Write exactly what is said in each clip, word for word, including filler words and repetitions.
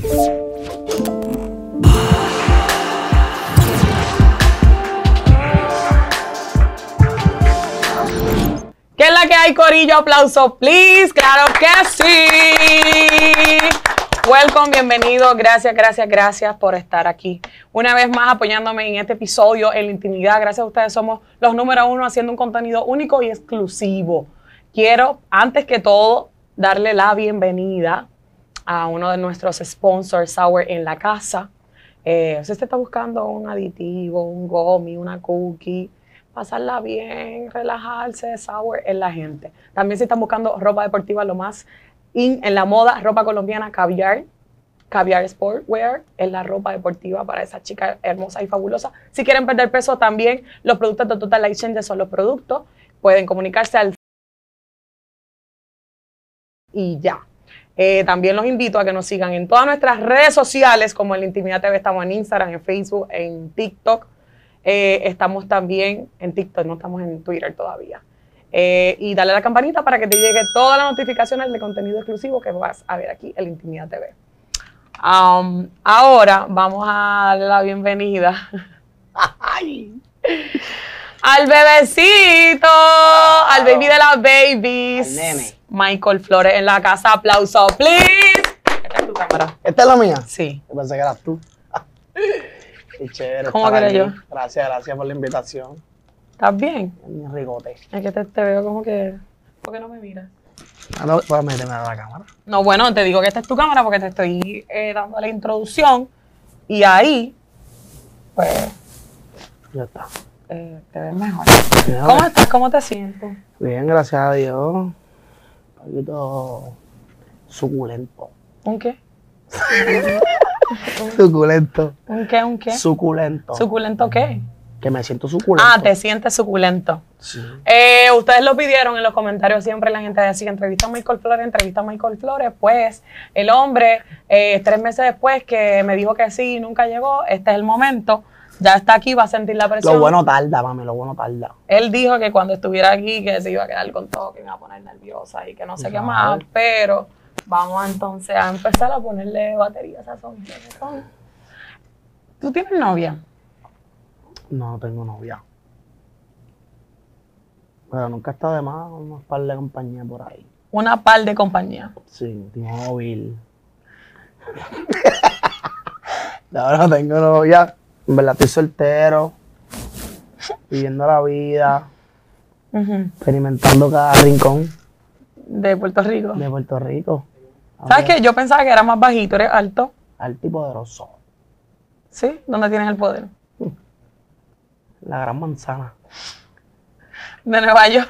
¿Qué es la que hay, corillo? Aplauso, please. Claro que sí. Welcome, bienvenido. Gracias, gracias, gracias por estar aquí. Una vez más apoyándome en este episodio en la intimidad. Gracias a ustedes somos los número uno haciendo un contenido único y exclusivo. Quiero, antes que todo, darle la bienvenida a uno de nuestros sponsors, Sour en la Casa. Eh, si usted está buscando un aditivo, un gummy, una cookie, pasarla bien, relajarse, Sour en la gente. También si están buscando ropa deportiva, lo más in en la moda, ropa colombiana, Caviar. Caviar Sportwear es la ropa deportiva para esa chica hermosa y fabulosa. Si quieren perder peso también, los productos de Total Life Change son los productos. Pueden comunicarse al... Y ya. Eh, también los invito a que nos sigan en todas nuestras redes sociales, como en La Intimidad T V, estamos en Instagram, en Facebook, en TikTok. Eh, estamos también en TikTok, no estamos en Twitter todavía. Eh, y dale a la campanita para que te llegue todas las notificaciones de contenido exclusivo que vas a ver aquí en La Intimidad T V. Um, ahora vamos a darle la bienvenida al bebecito, al baby de las babies, al nene. Michael Flores en la casa. Aplauso, please. Esta es tu cámara. ¿Esta es la mía? Sí. Yo pensé que eras tú. Qué chévere. ¿Cómo que era yo? Gracias, gracias por la invitación. ¿Estás bien? Mi rigote. Es que te, te veo como que... ¿Por qué no me miras? Ah, no, pues méteme a la cámara. No, bueno, te digo que esta es tu cámara porque te estoy eh, dando la introducción y ahí, pues, Ya está. eh, te ves mejor. Mira, ¿Cómo estás? ¿Cómo te sientes? Bien, gracias a Dios. Un poquito suculento. ¿Un qué? Suculento. ¿Un qué? ¿Un qué? Suculento. ¿Suculento qué? Que me siento suculento. Ah, te sientes suculento. Sí. Eh, ustedes lo pidieron en los comentarios, siempre la gente decía, entrevista a Michael Flores, entrevista a Michael Flores. Pues el hombre, eh, tres meses después que me dijo que sí y nunca llegó, este es el momento, ya está aquí, va a sentir la presión. Lo bueno tarda, mami, lo bueno tarda. Él dijo que cuando estuviera aquí que se iba a quedar con todo, que me iba a poner nerviosa y que no sé qué más, pero vamos entonces a empezar a ponerle batería a esa son. ¿Tú tienes novia? No tengo novia. Pero nunca está de más unos par de compañías por ahí. Una par de compañía. Sí, móvil. Ahora no tengo novia. En verdad estoy soltero. Viviendo la vida. Uh-huh. Experimentando cada rincón De Puerto Rico. de Puerto Rico. ¿Sabes qué? Yo pensaba que era más bajito, eres alto. Alto y poderoso. ¿Sí? ¿Dónde tienes el poder? La gran manzana. De Nueva York.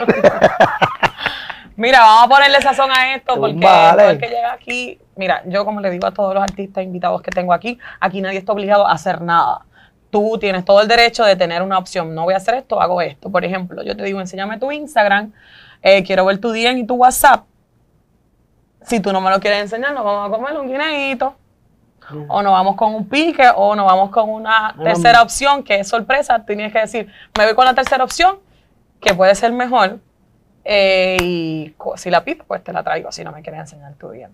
Mira, vamos a ponerle sazón a esto porque Vale. todo el que llega aquí, mira, yo como le digo a todos los artistas invitados que tengo aquí, aquí nadie está obligado a hacer nada. Tú tienes todo el derecho de tener una opción. No voy a hacer esto, hago esto. Por ejemplo, yo te digo, enséñame tu Instagram, eh, quiero ver tu D M y tu WhatsApp. Si tú no me lo quieres enseñar, nos vamos a comer un guineíto. Mm. O nos vamos con un pique, o nos vamos con una mm. tercera opción que es sorpresa. Tú tienes que decir, me voy con la tercera opción, que puede ser mejor. Eh, y si la pido, pues te la traigo. Si no me quieres enseñar tu D M.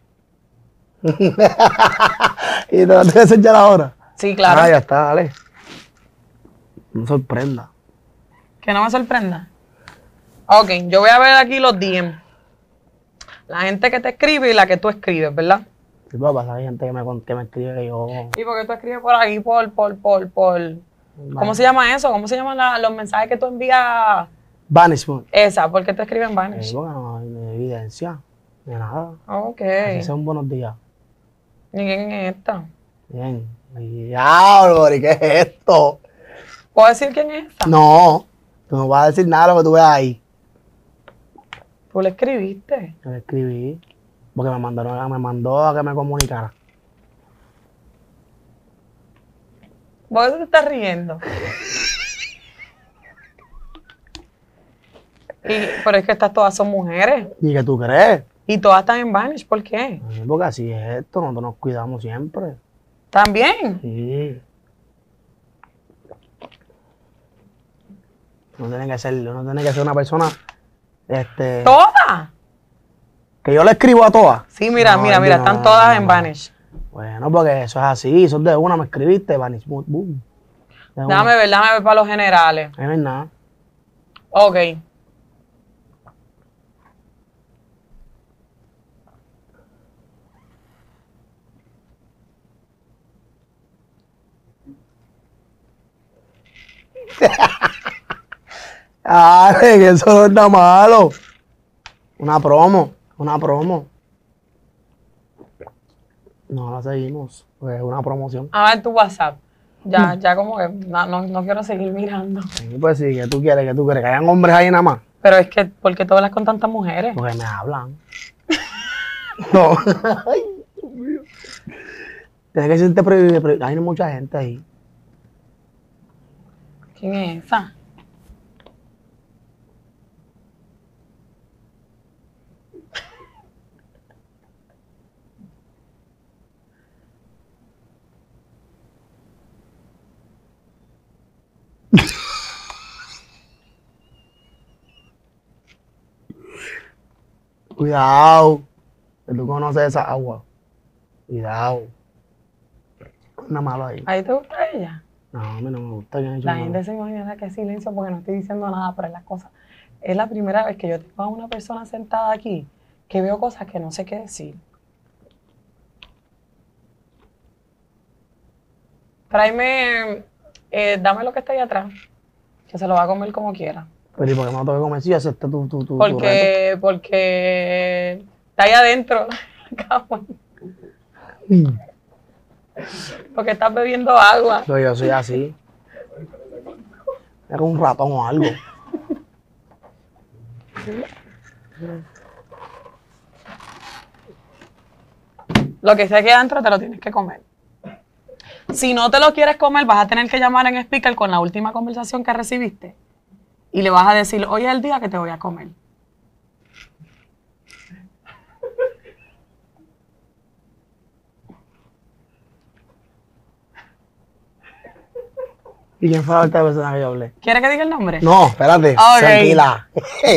¿Y te la tengo que enseñar ahora? Sí, claro. Ah, ya está, dale. No sorprenda. Que no me sorprenda. Ok, yo voy a ver aquí los D M. La gente que te escribe y la que tú escribes, ¿verdad? Sí, papá, hay gente que me, que me escribe que yo... ¿Y por qué tú escribes por ahí, por, por, por, por... ¿Cómo Vale. se llama eso? ¿Cómo se llaman la- los mensajes que tú envías? Banishment. Esa, ¿por qué tú escribes en Vanish? Eh, bueno, no hay ni evidencia, ni nada. Ok. Así son buenos días. ¿Y quién es esta? Bien. Diablo, ¿y qué es esto? ¿Puedo decir quién es esta? No, tú no vas a decir nada de lo que tú ves ahí. Tú le escribiste. Yo le escribí, porque me mandaron, me mandó a que me comunicara. ¿Por qué te estás riendo? y, pero es que estas todas son mujeres. ¿Y qué tú crees? Y todas están en Vanish. ¿Por qué? Eh, Porque así es esto, nosotros nos cuidamos siempre. ¿También? Sí. No tiene que ser, no tiene que ser una persona, este, ¿Todas? que yo le escribo a todas. Sí, mira, No, mira, yo mira, no, están todas no, en no. Vanish. Bueno, porque eso es así, eso es de una, me escribiste, Bunny Smooth, boom. De una. Déjame ver, déjame ver para los generales. Ahí no hay nada. Ok. Ay, que eso no está malo. Una promo, una promo. No la seguimos, pues es una promoción. A ver tu WhatsApp. Ya, ya como que no, no, no quiero seguir mirando. Sí, pues sí, que tú quieres, que tú quieres, que hayan hombres ahí nada más. Pero es que, ¿por qué tú hablas con tantas mujeres? Porque me hablan. No. Ay, Dios mío. Tienes que sentirte prohibido, pero hay mucha gente ahí. ¿Quién es esa? Cuidado, que tú conoces esa agua. Cuidado. Nada malo ahí. ¿Ahí te gusta ella? No, a mí no me gusta que han hecho La nada. gente se imagina que es silencio porque no estoy diciendo nada, pero es la cosa. Es la primera vez que yo tengo a una persona sentada aquí que veo cosas que no sé qué decir. Tráeme, eh, dame lo que está ahí atrás, que se lo va a comer como quiera. Pero ¿y por qué me lo tengo que comer si ya acepté tu, tu, tu, tu reto? Porque, porque está ahí adentro. Porque estás bebiendo agua. Pero yo soy así. Es como un ratón o algo. Lo que sea que adentro te lo tienes que comer. Si no te lo quieres comer, vas a tener que llamar en speaker con la última conversación que recibiste. Y le vas a decir, hoy es el día que te voy a comer. ¿Y quién fue la última persona que yo hablé? ¿Quieres que diga el nombre? No, espérate. Ok. Tranquila.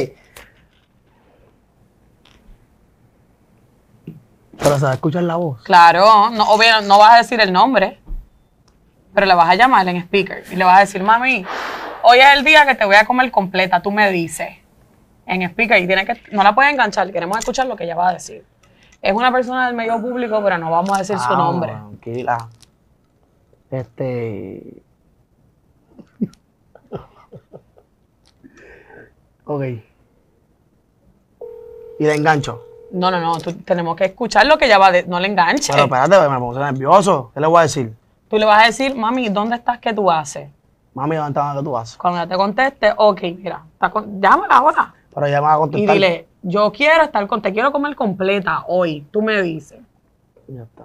Pero se va a escuchar la voz. Claro, no, obvio, no vas a decir el nombre, pero le vas a llamar en speaker y le vas a decir, mami, hoy es el día que te voy a comer completa, tú me dices. En speaker y tiene que, no la puedes enganchar, queremos escuchar lo que ella va a decir. Es una persona del medio público, pero no vamos a decir su Ah, nombre. Tranquila. Este. Ok. Y le engancho. No, no, no, tú- tenemos que escuchar lo que ella va a decir, no le enganche. Pero espérate, me pongo nervioso. ¿Qué le voy a decir? Tú le vas a decir, mami, ¿dónde estás? ¿Qué tú haces? Mami, ¿dónde está que tú vas? Cuando ella te conteste, ok, mira, está con- llámala ahora. Pero ella me va a Y contestar. dile, yo quiero estar con, te quiero comer completa hoy, tú me dices. Ya está.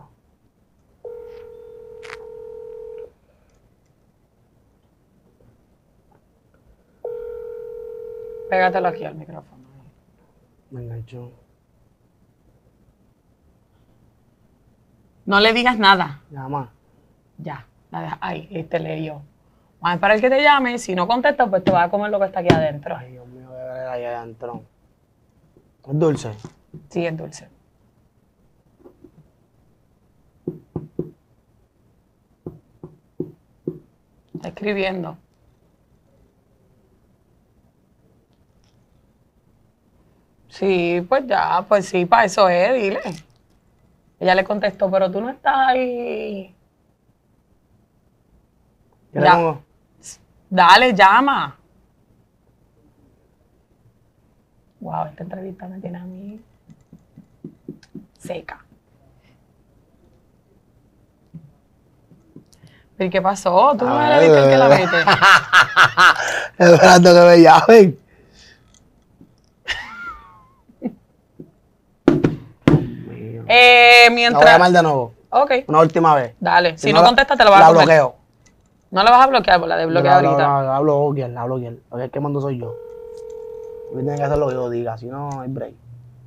Pégatelo aquí al micrófono. Me enganchó. No le digas nada. Llama. Ya, la deja ahí, y te leyó. Vamos a esperar que te llame. Si no contesta, pues te vas a comer lo que está aquí adentro. Ay, Dios mío, qué ver ahí adentro. Es dulce. Sí, es dulce. Está escribiendo. Sí, pues ya, pues sí, para eso es, dile. Ella le contestó, pero tú no estás ahí. ¿Qué le Ya. pongo? Dale, llama. Wow, esta entrevista me tiene a mí seca. ¿Y qué pasó? ¿Tú no A eres el que la ver. mete? Esperando que me llamen. Eh, La voy a mientras... llamar de nuevo. Ok, Una última vez. dale. Si, Si no, la- contesta, te lo vas La a comer. bloqueo. No la vas a bloquear, pues la desbloquea La, la, ahorita. la, la bloqueo, la bloqueo. Lo que es que mando soy yo. Y tiene que hacer lo que yo diga, si no, no hay break.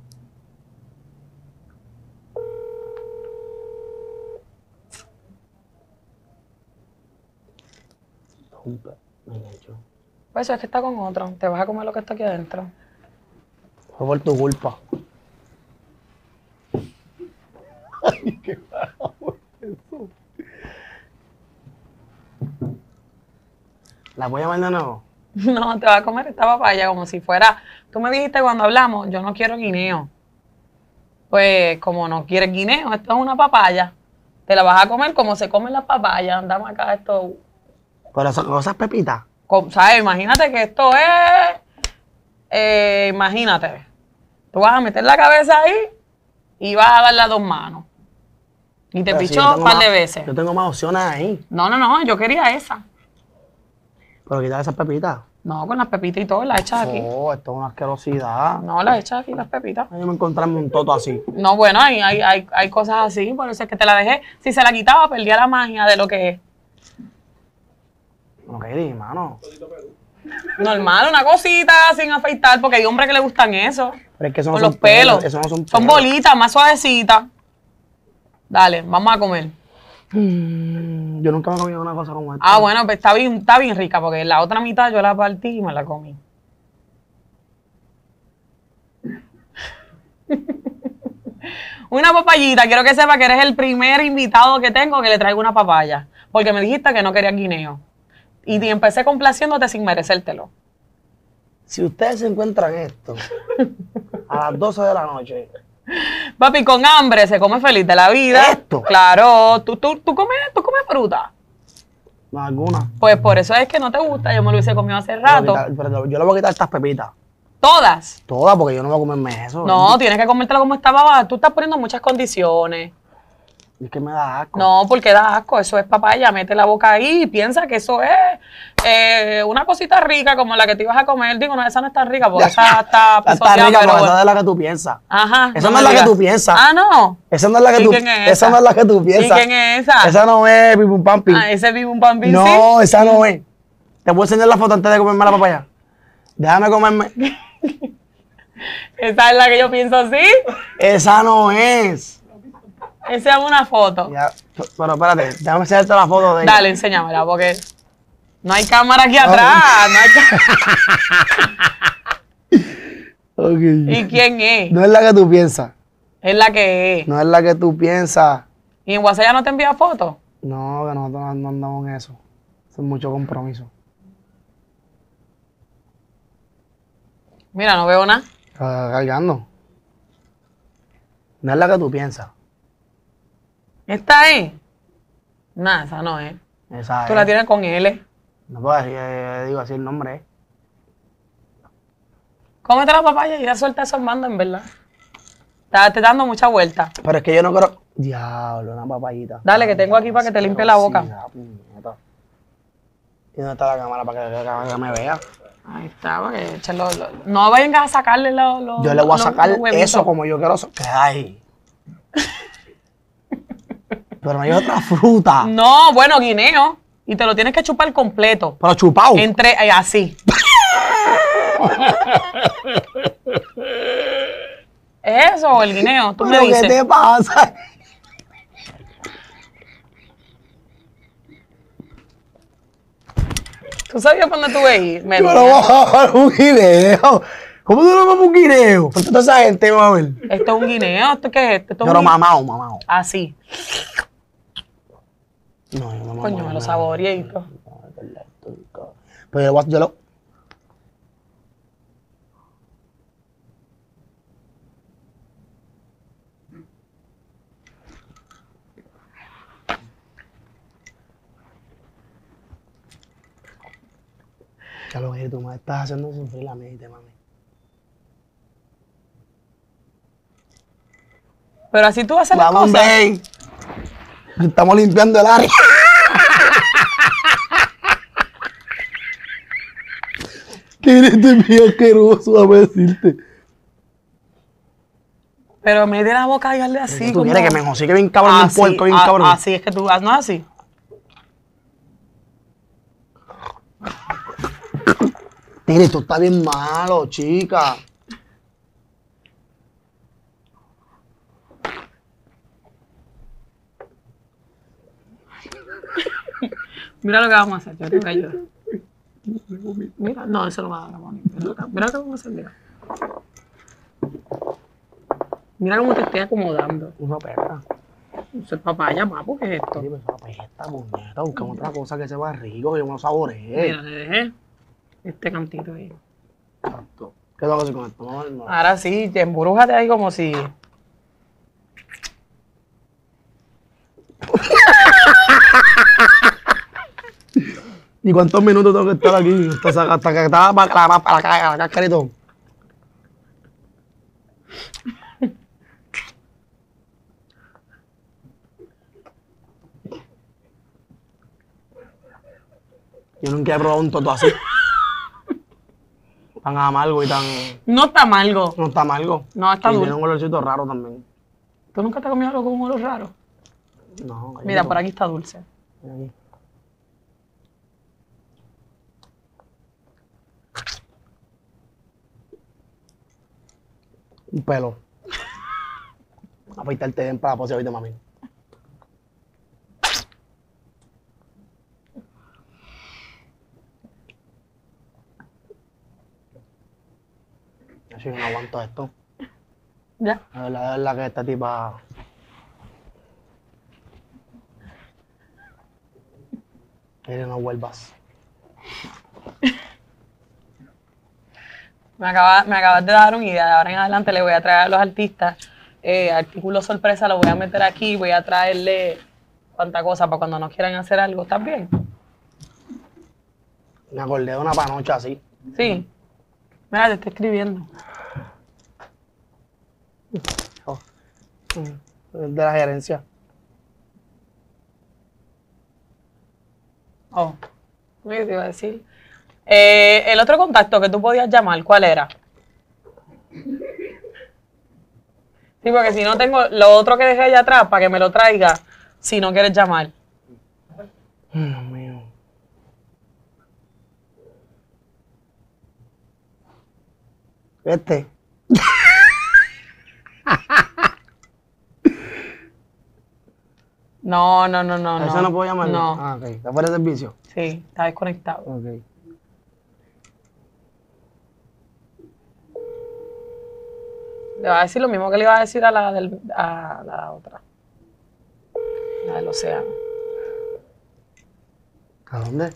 Jumpe, me enganchó. Pues eso es que está con otro. Te vas a comer lo que está aquí adentro. Fue por tu culpa. Ay, qué carajo. ¿La voy a llamar de nuevo? No, te va a comer esta papaya como si fuera... Tú me dijiste cuando hablamos, yo no quiero guineo. Pues como no quieres guineo, esto es una papaya. Te la vas a comer como se comen las papayas. Andamos acá, esto... Pero esas cosas pepitas. ¿Sabes? Imagínate que esto es... Eh, imagínate. Tú vas a meter la cabeza ahí y vas a dar las dos manos. Y te Pero si pichó yo un tengo par más- de veces. Yo tengo más opciones ahí. No, no, no, yo quería esa. Pero quitar esas pepitas. No, con las pepitas y todo, las echas aquí. Oh, esto es una asquerosidad. No, las echas aquí, las pepitas. Yo me encontrarme un toto así. No, bueno, hay, hay, hay, hay cosas así, por eso es que te la dejé. Si se la quitaba, perdía la magia de lo que es. Ok, di, mano. Normal, una cosita sin afeitar, porque hay hombres que le gustan eso. Pero es que eso no Con son los pelos. Eso no son pelos. Son bolitas, más suavecitas. Dale, vamos a comer. Mm, yo nunca me he comido una cosa como esta. Ah, bueno, pues está bien, está bien rica, porque la otra mitad yo la partí y me la comí. Una papayita, quiero que sepa que eres el primer invitado que tengo que le traigo una papaya, porque me dijiste que no querías guineo. Y te empecé complaciéndote sin merecértelo. Si ustedes se encuentran esto a las doce de la noche, Papi, con hambre se come feliz de la vida. ¿Esto? Claro, ¿tú, tú, tú, comes, tú comes fruta. no alguna. Pues por eso es que no te gusta, yo me lo hubiese comido hace Yo le voy a rato. quitar- pero yo le voy a quitar estas pepitas. Todas. Todas, porque yo no voy a comerme eso. No, tienes que comértela como estaba. Tú estás poniendo muchas condiciones. Es que me da asco. No, porque da asco. Eso es papaya. Mete la boca ahí y piensa que eso es eh, una cosita rica como la que te ibas a comer. Digo, no, esa no es tan rica porque esa está Está pisoteada, rica, pero pero esa bueno. es la que tú piensas. Ajá. Esa no me es la que digas. tú piensas. Ah, no. Esa no es la que ¿Y tú quién es esa esa? no es la que tú piensas. ¿Y quién es esa? Esa no es Pipum Pampi. Ah, ese vive un pampín, No, esa no es. Te puedo enseñar la foto antes de comerme la papaya. Déjame comerme. ¿sí? Esa es la que yo pienso así. Esa no es. Esa es una foto. Ya, pero espérate, déjame enseñarte la foto de ella. Dale, enséñamela, porque no hay cámara aquí atrás. No hay cá- Ok. ¿Y quién es? No es la que tú piensas. Es la que es. No es la que tú piensas. ¿Y en WhatsApp ya no te envía fotos? No, que nosotros no no andamos en eso. Eso es mucho compromiso. Mira, no veo nada. Está cargando. No es la que tú piensas. ¿Esta es? Nada, esa no es. Esa Tú es. la tienes con L. No puedo decir, eh, digo así el nombre. eh. Cómete la papaya y ya suelta esos mandos, en verdad. Te te dando mucha vuelta. Pero es que yo no quiero. Diablo, una papayita. Dale, que tengo aquí para que te limpie la boca. Asquerosidad, puñeta. ¿Y dónde está la cámara para que la cámara me vea? Ahí está, porque échalo, lo- no vayan a sacarle los los- Yo le voy a los- sacar los huevitos. eso como yo quiero. so- ¿Qué hay? Pero no hay otra fruta. No, bueno, guineo. Y te lo tienes que chupar completo. Pero chupado. Entre, eh, así. ¿Es eso o el guineo? Tú me ¿Pero qué dices. te pasa? ¿Tú sabías por dónde tú veis? Me Yo no voy a bajar un guineo. ¿Cómo tú no vamos un guineo? ¿Por qué toda esa gente va a ver? Esto es un guineo. ¿Esto qué es? Esto es Yo un lo gui- mamado, mamado. Así. No, yo no mamo Coño, me lo nada. saboreé y todo. No, es verdad, esto es ca- Pero yo, lo voy a- yo lo. Ya lo que tú me estás haciendo sufrir la mente, mami. Pero así tú haces las Vamos, cosas. ven. Estamos limpiando el área. ¿Qué eres de mí asqueroso a decirte? Pero mete la boca y hazle así. ¿Tú como- quieres que me enjocique bien cabrón un Así, puerco, bien a- cabrón? Así es que tú, no es así. Mire, esto está bien malo, chica. Mira lo que vamos a hacer, yo te voy a ayudar. Mira, no, eso lo va a dar bonito. Mira, lo que- mira lo que vamos a hacer, mira. Mira cómo te estoy acomodando. Una perra. Eso es papaya, papu, ¿qué es esto? Oye, pues papaya esta puñeta, buscamos otra cosa que sepa rico, que yo me lo saboree. Mira, le dejé este cantito ahí. Exacto. ¿Qué tengo que hacer con esto? Vamos a ver, no. Ahora sí, te embrújate ahí como si... ¿Y cuántos minutos tengo que estar aquí? Hasta, hasta que estaba para la, para la, la cáscara y todo. Yo nunca he probado un toto así. Tan amargo y tan... No está amargo. No está amargo. No, está y dulce. tiene un olorcito raro también. ¿Tú nunca te has comido algo con un olor raro? No, Mira, por aquí está dulce. Aquí. Un pelo. Afeitarte bien para la pose ahorita, mami. Yo no aguanto esto. Ya. La verdad, la verdad que esta tipa... Mire, no vuelvas. Me, acaba, me acabas de dar una idea. De ahora en adelante le voy a traer a los artistas eh, artículos sorpresa, lo voy a meter aquí, voy a traerle cuánta cosa para cuando nos quieran hacer algo. ¿Estás bien? Me acordé de una panocha así. Sí. Mira, te estoy escribiendo. Oh. De la gerencia. Oh, ¿qué te iba a decir? Eh, el otro contacto que tú podías llamar, ¿cuál era? Sí, porque si no tengo lo otro que dejé allá atrás para que me lo traiga, si no quieres llamar. Dios mío. Este. No, no, no, no. ¿A ese no puedo llamarlo? No. Ah, ok. ¿Está fuera de servicio? Sí, está desconectado. Ok. Le va a decir lo mismo que le iba a decir a la, del, a la otra. La del océano. ¿A dónde?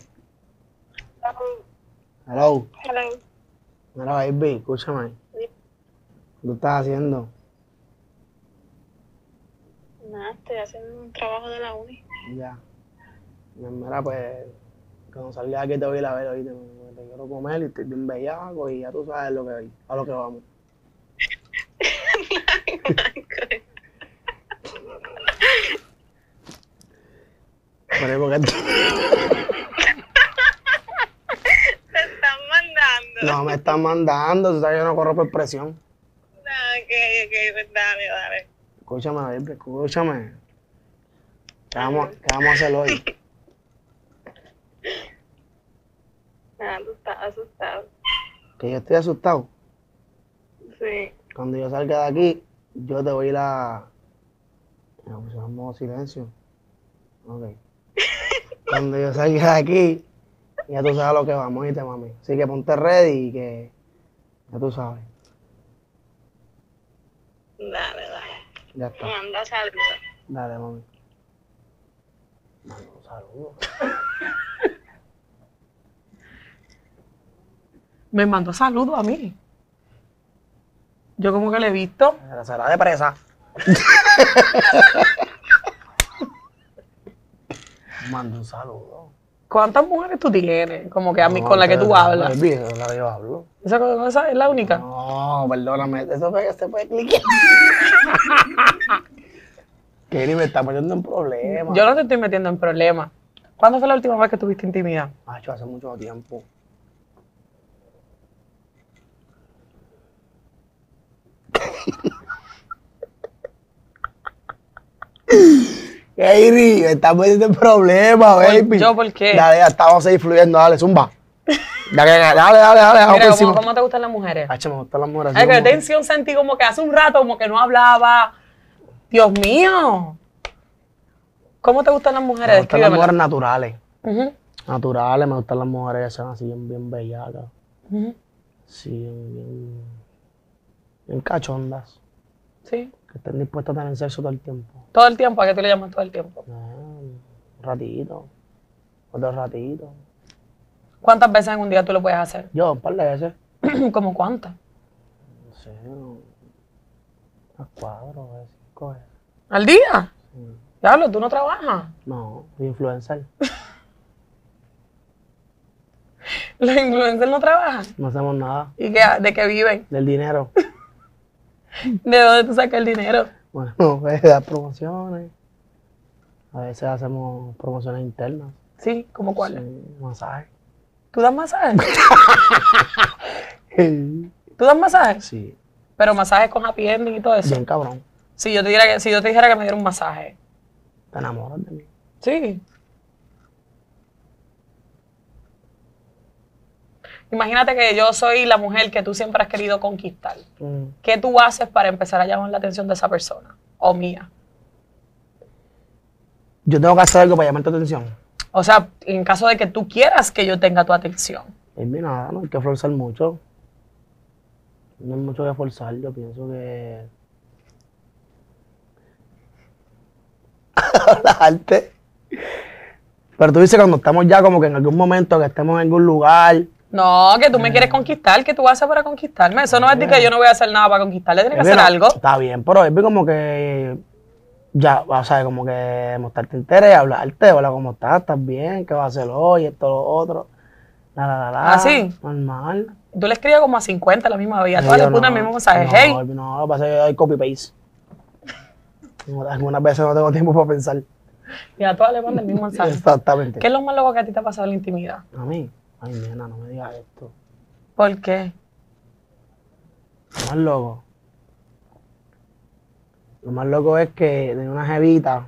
Hello. Hello. Mira, baby, escúchame. ¿Qué tú estás haciendo? Nada, estoy haciendo un trabajo de la uni. Ya. Mira, pues, cuando salga aquí te voy a ir a ver, oíste, me- te quiero comer y estoy bien bellaco y ya tú sabes lo que, a lo que vamos. Pero ¿por qué tú- Te están mandando. No me están mandando, tú sabes que yo no corro por presión. No, ok, ok, pues dale, dale. Escúchame, baby, escúchame. ¿Qué vamos, qué vamos a hacer hoy? Ah, tú estás asustado. Que yo estoy asustado. Sí. Cuando yo salga de aquí, yo te voy a ir a... Me pusieron en modo silencio. Ok. Cuando yo salga de aquí, ya tú sabes a lo que vamos, ¿oíste, mami? Así que ponte ready y que... Ya tú sabes. Dale, dale. Ya está. Manda saludos. Dale, mami. Manda un saludo. Me mandó saludos a mí. Yo como que le he visto. Será- Será de presa. Manda un saludo. ¿Cuántas mujeres tú tienes? Como que a mí, No, con la que tú pero- hablas. Baby, esa es la que yo hablo. ¿Esa cosa es la única? No, perdóname. Eso fue, se puede cliquear. Kelly me está poniendo en problemas. Yo no te estoy metiendo en problemas. ¿Cuándo fue la última vez que tuviste intimidad? Macho, hace mucho tiempo. Kelly, me está poniendo en problemas, baby. ¿Yo por qué? Dale, ya estamos ahí fluyendo, dale, zumba. Dale, dale, dale, dale, dale, vamos Mira, por ¿cómo, encima. cómo te gustan las mujeres? Hacho, me gustan las mujeres. Ay, así qué como- tensión sentí como que hace un rato como que no hablaba. Dios mío. ¿Cómo te gustan las mujeres? Me gustan las mujeres Descríbemela. naturales. Ujú, Naturales, me gustan las mujeres que sean así bien, bien bellacas. ujú. Sí, bien, bien, bien cachondas. Sí. Que estén dispuestos a tener sexo todo el tiempo. Todo el tiempo, ¿a qué tú le llamas todo el tiempo? No, un ratito. Otro ratito. ¿Cuántas veces en un día tú lo puedes hacer? Yo, un par de veces. ¿Cómo cuántas? No sé, unas cuatro veces, cinco veces. ¿Al día? Sí. Diablo, ¿tú no trabajas? No, soy influencer. Los influencers no trabajan. No hacemos nada. ¿Y qué, de qué viven? Del dinero. ¿De dónde tú sacas el dinero? Bueno, pues dar promociones. A veces hacemos promociones internas. Sí, ¿cómo cuál? Sí, masajes. ¿Tú das masajes? Sí. ¿Tú das masajes? Sí, Pero masajes con happy ending y todo eso. bien cabrón. Si yo te dijera que, si yo te dijera que me diera un masaje. Te enamoras de mí. Sí. Imagínate que yo soy la mujer que tú siempre has querido conquistar. Mm. ¿Qué tú haces para empezar a llamar la atención de esa persona? O mía. Yo tengo que hacer algo para llamar tu atención. O sea, en caso de que tú quieras que yo tenga tu atención. Es mi nada, no hay que forzar mucho. No hay mucho que forzar, yo pienso que... Relajarte. Pero tú dices cuando estamos ya como que en algún momento, que estemos en algún lugar... No, que tú me quieres conquistar, que tú vas a hacer para conquistarme. Eso no es de que yo no voy a hacer nada para conquistarle, tiene que Es hacer bien, algo. Está bien, pero es bien como que... Ya, o sea, como que mostrarte interés, hablarte, hola, ¿cómo estás? ¿Estás bien? ¿Qué vas a hacer hoy? Esto, lo otro. La, la, la, la. ¿Ah, sí? Normal. Tú le escribes como a cincuenta la misma vez, a Sí, todas le yo pones el no, mismo mensaje. No, Hey, no, lo que pasa es que yo doy copy-paste. Algunas veces no tengo tiempo para pensar. y a todas le pones el mismo mensaje. Exactamente. ¿Qué es lo más loco que a ti te ha pasado en la intimidad? A mí, ay, nena, no me digas esto. ¿Por qué? Lo más loco. Lo más loco es que tenía una jevita,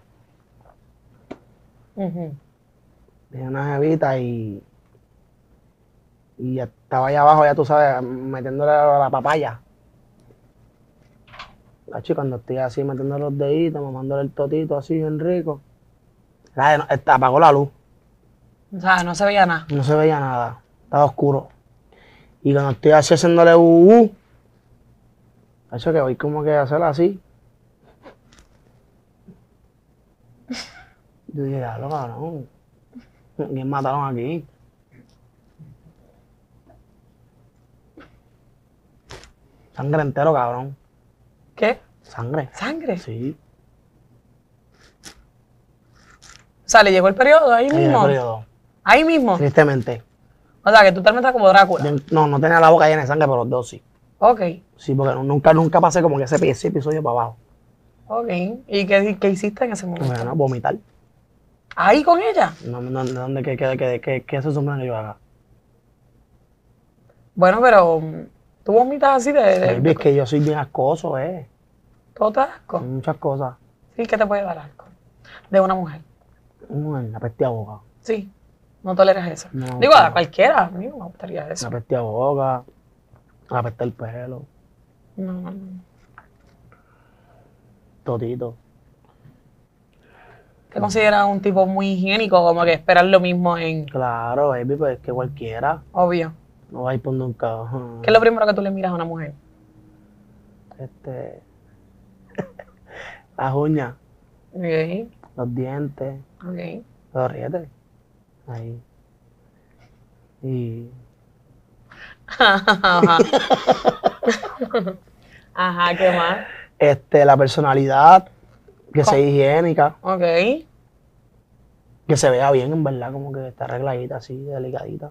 Ujú. tenía una jevita y, y ya estaba allá abajo, ya tú sabes, metiéndole la, la papaya. La chica, cuando estoy así metiendo los deditos, mamándole el totito así bien rico. La, no, esta- apagó la luz, O sea, no se veía nada. no se veía nada, estaba oscuro. Y cuando estoy así haciéndole uh, uh, hecho que voy como que a hacerla así. Yo dije, diablo, cabrón. ¿Quién mataron aquí? Sangre entero, cabrón. ¿Qué? Sangre. ¿Sangre? Sí. O sea, le llegó el periodo ahí Ahí en el mismo. periodo. Ahí mismo. Tristemente. O sea, que tú también estás como Drácula. Yo no, no tenía la boca llena de sangre, pero los dos sí. Ok, Sí, porque nunca, nunca pasé como que ese, ese episodio para abajo. ok. ¿Y qué, qué hiciste en ese momento? Bueno, vomitar. ¿Ahí con ella? No, no, no, ¿dónde, qué, qué, qué, qué, qué se supone que yo haga? Bueno, pero mm, tú vomitas así de, de, Baby, es que yo soy bien ascoso, eh. todo te da asco. Muchas cosas. Sí, ¿qué te puede dar asco? De una mujer. Una peste a boca. Sí, no toleras eso. No, Digo, a no. cualquiera, a mí no me gustaría eso. Una peste a boca. Una peste el pelo. No, no, no. Totito. ¿Te consideras un tipo muy higiénico, como que esperar lo mismo en Claro, baby, pues es que cualquiera. obvio? No va a ir por nunca. ¿Qué es lo primero que tú le miras a una mujer? Este. Las uñas, Ok, los dientes, ok. los rietes. Ahí. Y. Ajá. Ajá, ¿qué más? Este, la personalidad, que ¿Cómo? sea higiénica, Ok. que se vea bien, en verdad, como que está arregladita así, delicadita.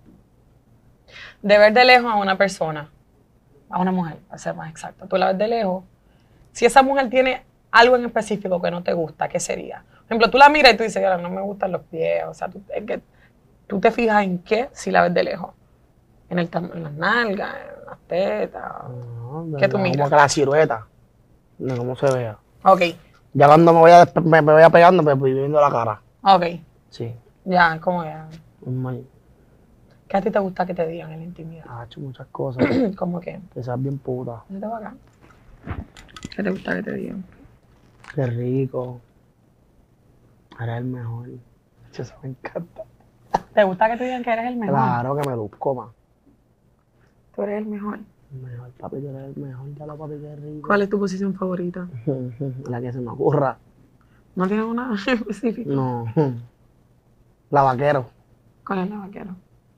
De ver de lejos a una persona, a una mujer, para ser más exacto. Tú la ves de lejos. Si esa mujer tiene algo en específico que no te gusta, ¿qué sería? Por ejemplo, tú la miras y tú dices, "Ahora, no me gustan los pies". O sea, tú, es que tú te fijas en qué si la ves de lejos. En, el, tam- en las nalgas, en las tetas. No, ¿Qué tú como miras? que la silueta, de cómo se vea. Ok, Ya cuando me vaya, despe- me, me vaya pegando, pues voy viendo la cara. ok. Sí. Ya, ¿cómo es? Normal. ¿Qué a ti te gusta que te digan en la intimidad? Ha hecho muchas cosas. ¿Cómo que? Que seas bien puta. ¿Qué te va acá? ¿Qué te gusta que te digan? Qué rico. Eres el mejor. Eso me encanta. ¿Te gusta que te digan que eres el mejor? Claro que me luzco más. Tú eres el mejor. Mejor, papi, tú eres el mejor, ya lo papi, qué rico. ¿Cuál es tu posición favorita? La que se me ocurra. ¿No tienes una específica? No. La vaquero. ¿Cuál es la vaquera?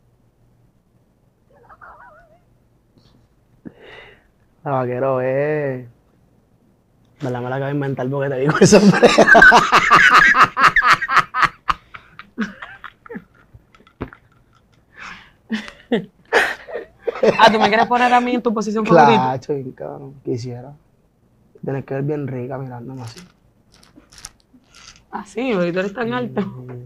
La vaquero es... ¿Verdad? Me la acabo de inventar porque te digo eso, hombre. Ah, ¿tú me quieres poner a mí en tu posición favorita? Claro, bien cabrón. Quisiera. Tienes que ver bien rica mirándome así. Ah, sí, porque tú eres tan alto.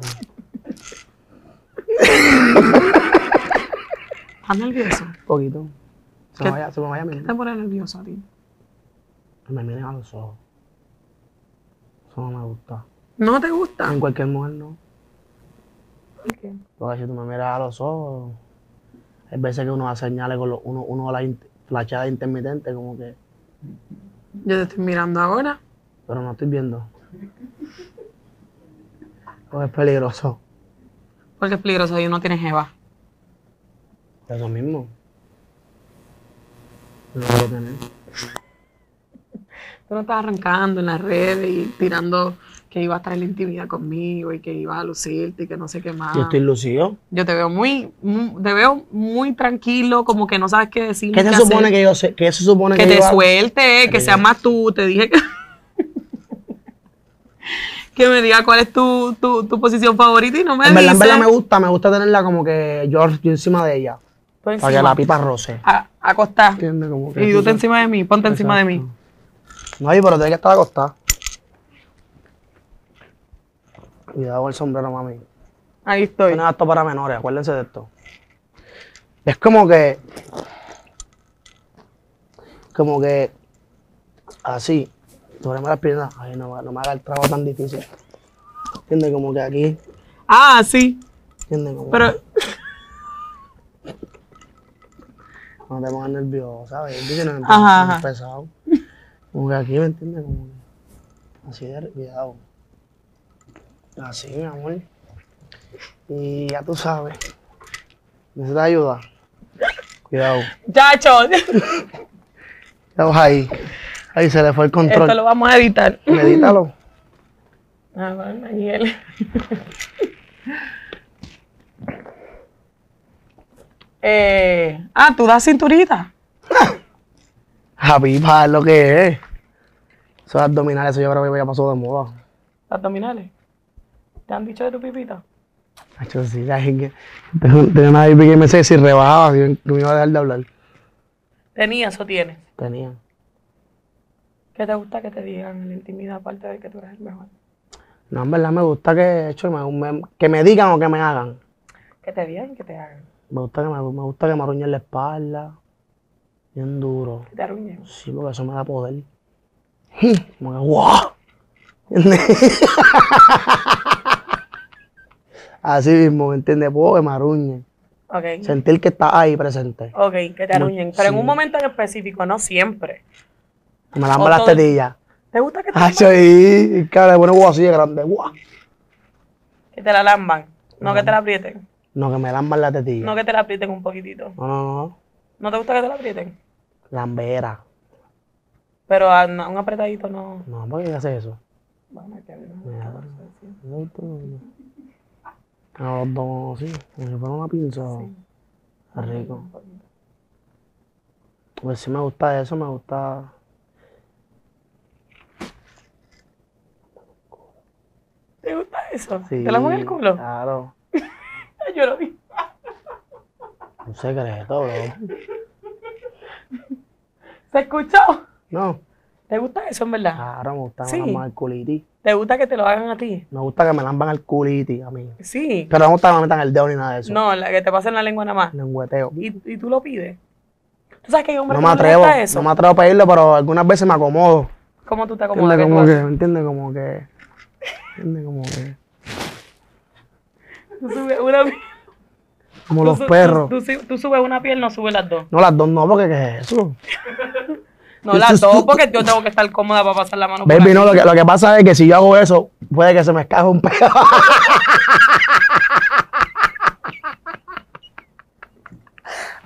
¿Estás nervioso? Un poquito. Se me vaya, se me vaya a ¿Qué mirar. te pone nervioso a ti? Que me miren a los ojos. Eso no me gusta. ¿No te gusta? En cualquier mujer no. ¿Por qué? Porque si tú me miras a los ojos, hay veces que uno hace señales con los, uno, uno la in- flashada intermitente, como que, Yo te estoy mirando ahora. pero no estoy viendo. Porque es peligroso. Porque es peligroso y uno tiene jeva. Eso mismo. No lo quiero tener. Tú no estás arrancando en las redes y tirando que ibas a traer la intimidad conmigo y que ibas a lucirte y que no sé qué más. Yo estoy lucido. Yo te veo muy, muy- te veo muy tranquilo, como que no sabes qué decir. ¿Qué se supone que yo sé? ¿Qué se supone que que te yo hago? suelte, que Que seas yo- más tú. Te dije que, que me diga cuál es tu, tu, tu posición favorita y no me En verdad, en dice. verdad me gusta, me gusta tenerla como que yo, yo encima de ella. Tú Para que encima. la pipa roce. A- acostá. ¿Entiendes? Como que Y tú te sabes. encima de mí, ponte encima de mí. Exacto. No, y pero tiene que estar acostada. Cuidado con el sombrero, mami. Ahí estoy. Esto no es apto para menores, acuérdense de esto. Es como que. Como que. Así. Sobre las piernas. Ay, no, me- no me haga el trabajo tan difícil. ¿Entiendes? Como que aquí. Ah, sí. ¿Entiendes? Como Pero que no te pongas nervioso, ¿sabes? Dice, no, Ajá, no ajá. es pesado. Como que aquí, ¿me entiendes? Como que así de cuidado. Así, mi amor. Y ya tú sabes. ¿Necesitas ayuda? Cuidado. chacho, Cuidado ahí. Ahí se le fue el control. esto lo vamos a editar. Medítalo. Ah, bueno, Daniel. eh, ah, tú das cinturita. Javipa es lo que es. Esos abdominales, eso yo creo que ya pasó de moda. Abdominales. ¿Te han dicho de tu pipita? Hacho, sí, la gente. Tengo tengo una baby que me sé si rebajaba, si no me iba a dejar de hablar. ¿Tenías o tienes? Tenía. ¿Qué te gusta que te digan en la intimidad aparte de que tú eres el mejor? No, en verdad me gusta que, hecho, me, me- que me digan o que me hagan. Que te digan y que te hagan. Me gusta que me, me gusta que me arruñen la espalda. Bien duro. Que te arruñen. Sí, porque eso me da poder. Como que, ¡guau! ¿Entiendes? Así mismo, ¿me entiendes? Puedo que me arruñen. Ok. Sentir que está ahí presente. Ok, que te arruñen. Pero en Sí. un momento en específico, no siempre. Me lamba O las todo- tetillas. ¿Te gusta que te, Hacho, ahí, cara, le pone guau así de grande. ¡Guau! que te la lamban? No que te la aprieten. No, que me lamban la tetilla. No que te la aprieten un poquitito. No, no, no. ¿No te gusta que te la aprieten? Lambera. Pero a, a un apretadito no. No, ¿por qué hace eso? Bueno, que no. Mira, a los dos, sí, como si fuera una pinza. Está rico. Pues sí me gusta eso, me gusta. ¿Te gusta eso? Sí, ¿Te la pones en el culo? Claro. Ay, yo lo vi. Un secreto, bro. ¿Se escuchó? No, ¿Te gusta eso, en verdad? claro, me gusta que Sí. me lamban el culiti. ¿Te gusta que te lo hagan a ti? Me gusta que me lamban el culiti a mí. Sí. Pero no me gusta que me metan el dedo ni nada de eso. No, la que te pasen la lengua nada más. Lengüeteo. ¿Y, y tú lo pides? ¿Tú sabes que hay hombres No me que no les atrevo, gusta eso? no me atrevo a pedirlo, pero algunas veces me acomodo. ¿Cómo tú te acomodas? ¿Entiendes? ¿Qué tú Como que, haces? ¿me entiendes? Como que. ¿Entiendes? Como que. Tú subes una piel. Como tú los su- perros. Tú, tú- tú subes una piel, no subes las dos. No, las dos no, porque ¿qué es eso? No, las dos, porque yo tengo que estar cómoda para pasar la mano por Baby, aquí. no, lo que, lo que pasa es que si yo hago eso, puede que se me escape un pedo.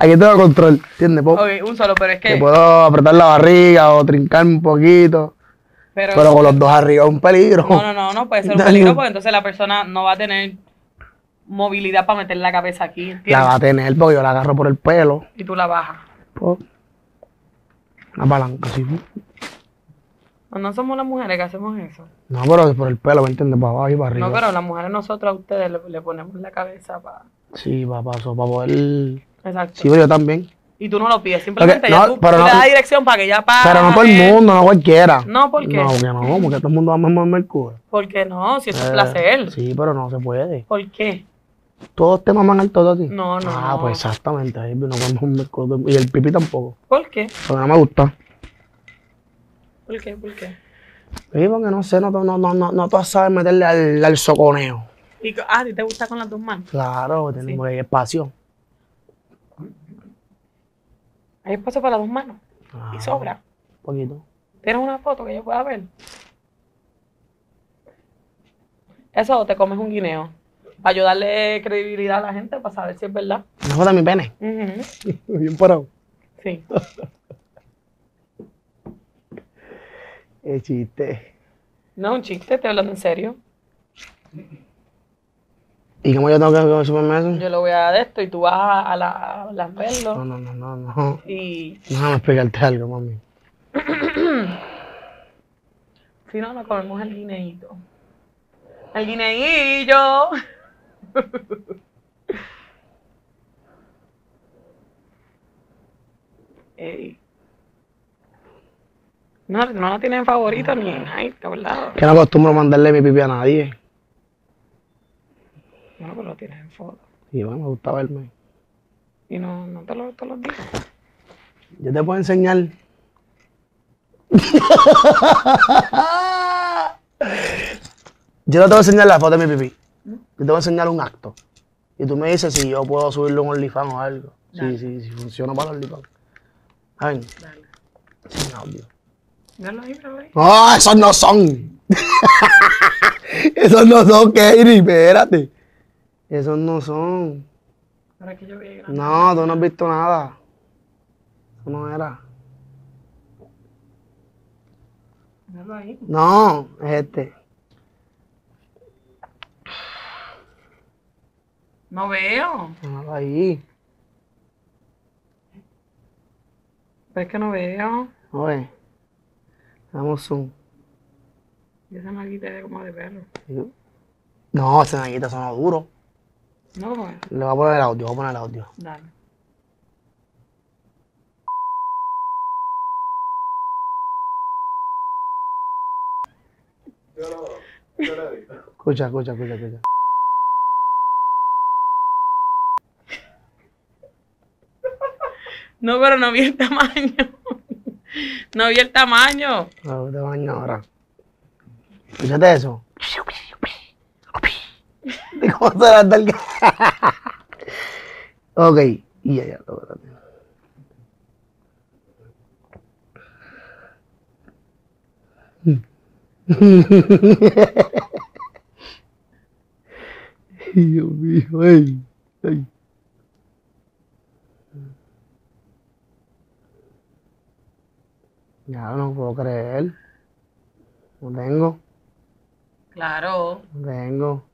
Aquí tengo control, ¿entiendes? Puedo- Ok, un solo, pero es que que... puedo apretar la barriga o trincarme un poquito. Pero, Pero con los dos arriba es un peligro. no, no, no, no puede ser un peligro porque entonces la persona no va a tener movilidad para meter la cabeza aquí, ¿entiendes? La va a tener porque yo la agarro por el pelo. Y tú la bajas. Pues, una palanca, así. No, no somos las mujeres que hacemos eso. No, pero por el pelo, ¿me entiendes? Para abajo y para arriba. No, pero las mujeres nosotros a ustedes le, le ponemos la cabeza para... Sí, papá, eso, para poder... Exacto. Sí, pero yo también. Y tú no lo pides, simplemente Porque- ya no, tú, pero tú no- le das dirección para que ella pague. Pero no todo el mundo, no cualquiera. No, ¿por qué? No, porque no, porque todo el mundo va a mover el culo. ¿Por qué no? Si eso es Eh, placer. Sí, pero no se puede. ¿Por qué? Todos te maman el todo a ti. No, no, Ah, no. pues exactamente. Ahí no podemos el culo. Y el pipí tampoco. ¿Por qué? Porque no me gusta. ¿Por qué? ¿Por qué? Sí, porque no sé, no, no, no, no, no todas saben meterle al, al soconeo. Y, ah, ¿a ti te gusta con las dos manos? Claro, Sí. tenemos ahí espacio. Hay espacio para las dos manos. Ah, Y sobra. Un poquito. ¿Tienes una foto que yo pueda ver? Eso o te comes un guineo. Para ayudarle credibilidad a la gente, para saber si es verdad. ¿No joda mi pene? Ujú. Bien parado. Sí. El chiste. No es un chiste, estoy hablando en serio. ¿Y cómo yo tengo que subirme eso? Yo lo voy a dar de esto y tú vas a, a, la, a las No, verlo. no, no, no, no. Y Déjame explicarte algo, mami. si no, nos comemos el guineíto. El guineillo. Ey. No, no la tienen favorita ni en Hype, ¿verdad? Que no acostumbro mandarle mi pipi a nadie. No, pero lo tienes en foto. Y bueno, me gusta verme. Y no, no te lo, te lo digo. Yo te puedo enseñar. Yo no te voy a enseñar la foto de mi pipí. Yo te voy a enseñar un acto. Y tú me dices si yo puedo subirle un OnlyFans o algo. Dale. Sí, sí, si funciona para el OnlyFans. A ver, Dale. sin audio. Míralo ahí, míralo ahí. ¡No, esos no son! Esos no son, Katie, espérate. Esos no son. Para que yo vea grande. No, tú no has visto nada. Eso no era. Míralo ahí. No, es este. No veo. Nada ahí. Pero es que no veo. Oye, damos zoom. Y esa naguita es como de perro. No, ese naguita sonó duro. No, ¿cómo es? Le voy a poner el audio, voy a poner el audio. Dale. Escucha, escucha, escucha, escucha. No, pero no vi el tamaño. No vi el tamaño. A ver, te baño ahora. Escúchate eso. ¿De cómo se la da el Ok, y ya, ya, espérate. Dios mío, ay, ay. Ya no puedo creer. No tengo, Claro. no tengo.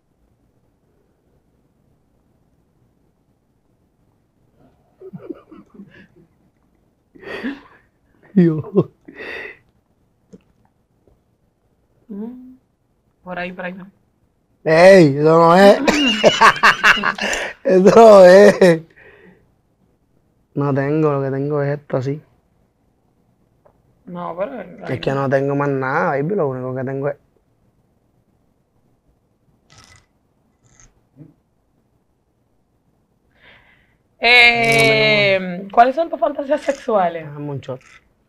Dios. Mm. Por ahí, por ahí no. ¡Ey! Eso no es. Eso no es. No tengo, lo que tengo es esto así. No, pero. Es que no tengo más nada, baby. Lo único que tengo es. Eh, ¿Cuáles son tus fantasías sexuales? Déjame un shot.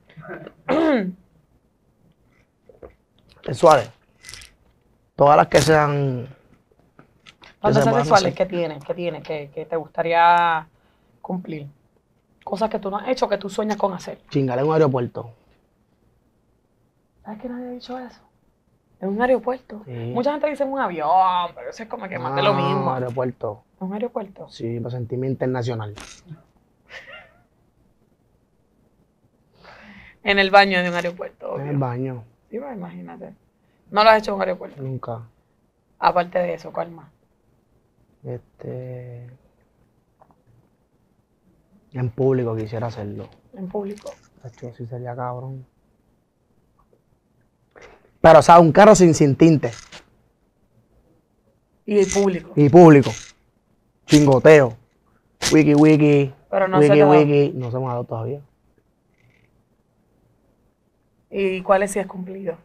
Sexuales. Todas las que sean. que se Fantasías puedan sexuales hacer. que tienes, que tienes, que, que te gustaría cumplir. Cosas que tú no has hecho, que tú sueñas con hacer. Chingar en un aeropuerto. ¿Sabes que nadie ha dicho eso? En un aeropuerto. Sí. Mucha gente dice en un avión, pero eso es como que más de lo Ah, mismo. aeropuerto. En un aeropuerto. Sí, para sentirme internacional. En el baño de un aeropuerto, En obvio. el baño. Sí, pues, imagínate. No lo has hecho en un aeropuerto. Nunca. Aparte de eso, ¿cuál más? Este. En público quisiera hacerlo. En público. Tacho, sí sería cabrón. Pero, o sea, un carro sin, sin tinte. Y en público. Y público. Chingoteo. Wiki, wiki. Pero no wiki, se te da. wiki. No se me ha dado todavía. ¿Y cuáles sí has cumplido?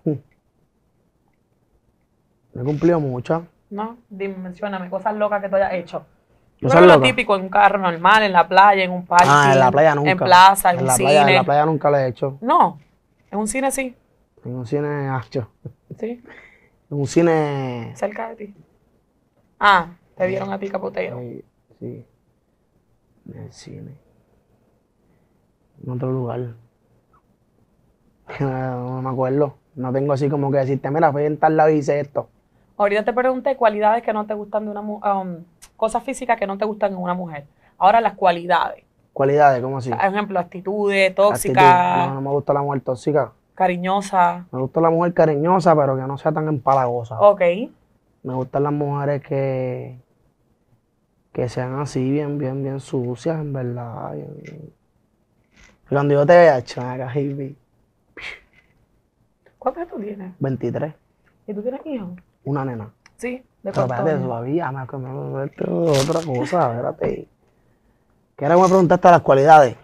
No he cumplido muchas. ¿No? Dime, mencióname cosas locas que tú hayas hecho. Yo Cosas creo que lo locas. típico en un carro normal, en la playa, en un parque. Ah, en la playa nunca. En plaza, en, en un la cine. playa, en la playa nunca lo he hecho. No, en un cine sí. En un cine hacho. Sí, En un cine. cerca de ti. Ah, te vieron a ti capoteo. Sí, sí. En el cine. En otro lugar. No me acuerdo. No tengo así como que decirte, mira, fui en tal lado y hice esto. Ahorita te pregunté cualidades que no te gustan de una mujer, cosas físicas que no te gustan en una mujer. Ahora las cualidades. Cualidades, ¿cómo así? Por ejemplo, actitudes, Actitud. tóxica, No, no me gusta la mujer tóxica. cariñosa. Me gusta la mujer cariñosa, pero que no sea tan empalagosa. Ok. Me gustan las mujeres que, que sean así, bien, bien, bien sucias, en verdad. bien, bien. Cuando yo te vea, chaca, hippie, ¿Cuántos años tú tienes? veintitrés, ¿Y tú tienes hijos? una nena. Sí. ¿De Pero cuántos espérate, años? todavía, me me- me- esto es otra cosa, espérate. ¿Qué era que me preguntaste las cualidades?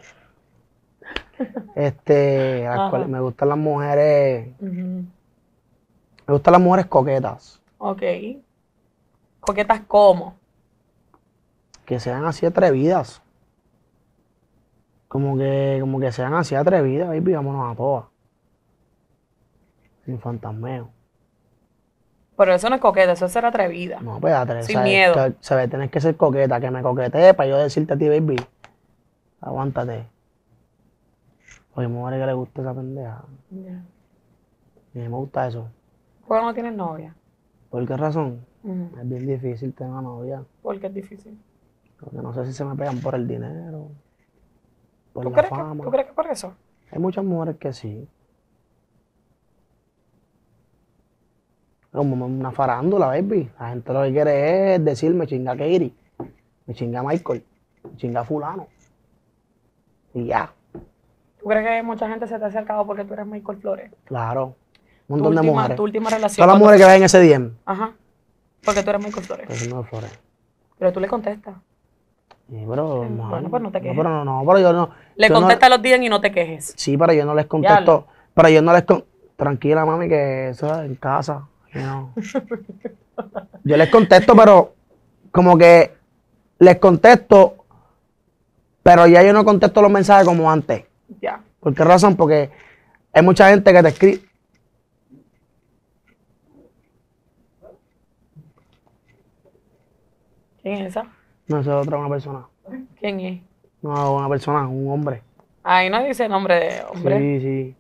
Este, las Ajá. cual- me gustan las mujeres, Ujú. me gustan las mujeres coquetas, Ok. ¿Coquetas cómo? que sean así atrevidas. Como que, como que sean así atrevidas, baby, vámonos a todas. Sin fantasmeo. Pero eso no es coqueta, eso es ser atrevida. No, pues atrevida. Sin miedo. Que, ¿sabes? Tienes que ser coqueta, que me coquetee para yo decirte a ti, baby, aguántate. Oye, mujeres que le gusta esa pendeja. Ya. Y a mí me gusta eso. ¿Por qué no tienes novia? ¿Por qué razón? Ujú. Es bien difícil tener una novia. Porque es difícil. Porque no sé si se me pegan por el dinero, por ¿Tú la crees, que, fama. ¿Tú crees que por eso? Hay muchas mujeres que sí. Como una farándula, baby. La gente lo que quiere es decirme chinga Katie, me chinga Michael, me chinga fulano. Y ya, ¿Tú crees que mucha gente se te ha acercado porque tú eres Michael Flores? claro. Tu Un montón de última, mujeres. tu última relación. Todas las ¿cuándo mujeres que fue? ven ese D M. Ajá. Porque tú eres Michael Flores. Pues no es Flores. Pero tú le contestas. Sí, pero, Sí, man, bueno, pues no te quejes. pero no, no, pero yo no. Le yo no- contestas los días y no te quejes. Sí, pero yo no les contesto. Diablo. Pero yo no les con... Tranquila, mami, que eso es en casa. you know. Yo les contesto, pero como que les contesto, pero ya yo no contesto los mensajes como antes. Ya. ¿Por qué razón? Porque hay mucha gente que te escribe. ¿Quién es esa? No, esa es otra una persona. ¿Quién es? No, una persona, un hombre. Ahí no dice nombre de hombre. Sí, sí.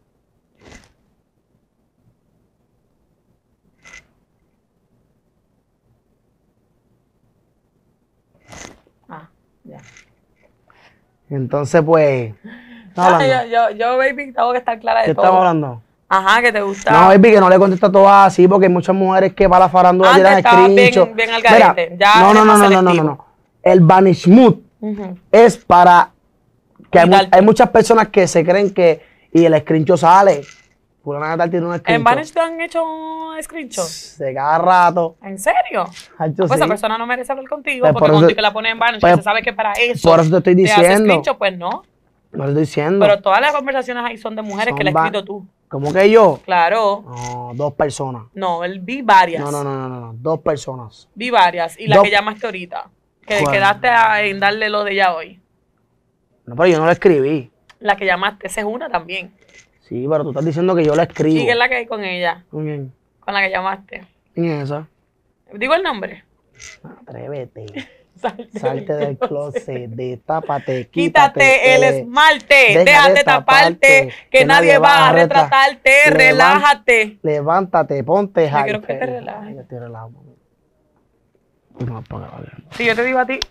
Ah, ya. Entonces, pues. ¿estás Ah, hablando? yo, yo, yo, baby, tengo que estar clara de ¿Qué todo. estamos hablando? Ajá, que te gusta. No, baby, que no le contesto a todas así, porque hay muchas mujeres que para la farándula Antes tiran estabas bien- screenshot. bien al garete, ya no, eres no, no, más no, no, no, no, selectivo. no. El Vanish Mood Ujú. es para que hay, mu- Cuidarte. hay muchas personas que se creen que y el screenshot sale. Fulana de tal tiene un ¿En screenshot. Vanish te han hecho screenshot? De cada rato. ¿En serio? Ay, Pues yo sí. esa persona no merece hablar contigo, Pues porque por eso cuando te- que la pone en Vanish, pues se sabe que para eso por eso te estoy hace diciendo. screenshot, pues no. No lo estoy diciendo. Pero todas las conversaciones ahí son de mujeres Son que le has va- escrito tú. ¿Cómo que yo? Claro. No, dos personas. No, él vi varias. No, no, no, no, no, no, dos personas. Vi varias. Y la Dos- que llamaste ahorita. Que ¿Cuál? quedaste a- en darle lo de ella hoy. No, pero yo no la escribí. La que llamaste, esa es una también. Sí, pero tú estás diciendo que yo la escribo. ¿Y qué es la que hay con ella? ¿Con quién? Con la que llamaste. ¿Quién es esa? Digo el nombre. Atrévete. Salte, Salte del closet, destápate, Quítate quítate el eh, esmalte, deja déjate de taparte, taparte, que nadie va a retratarte, Levan- relájate. Levántate, ponte Yo quiero hyper. que te relajes. Ay, yo estoy relajado, mami. No, para que vaya. Si yo te digo a ti,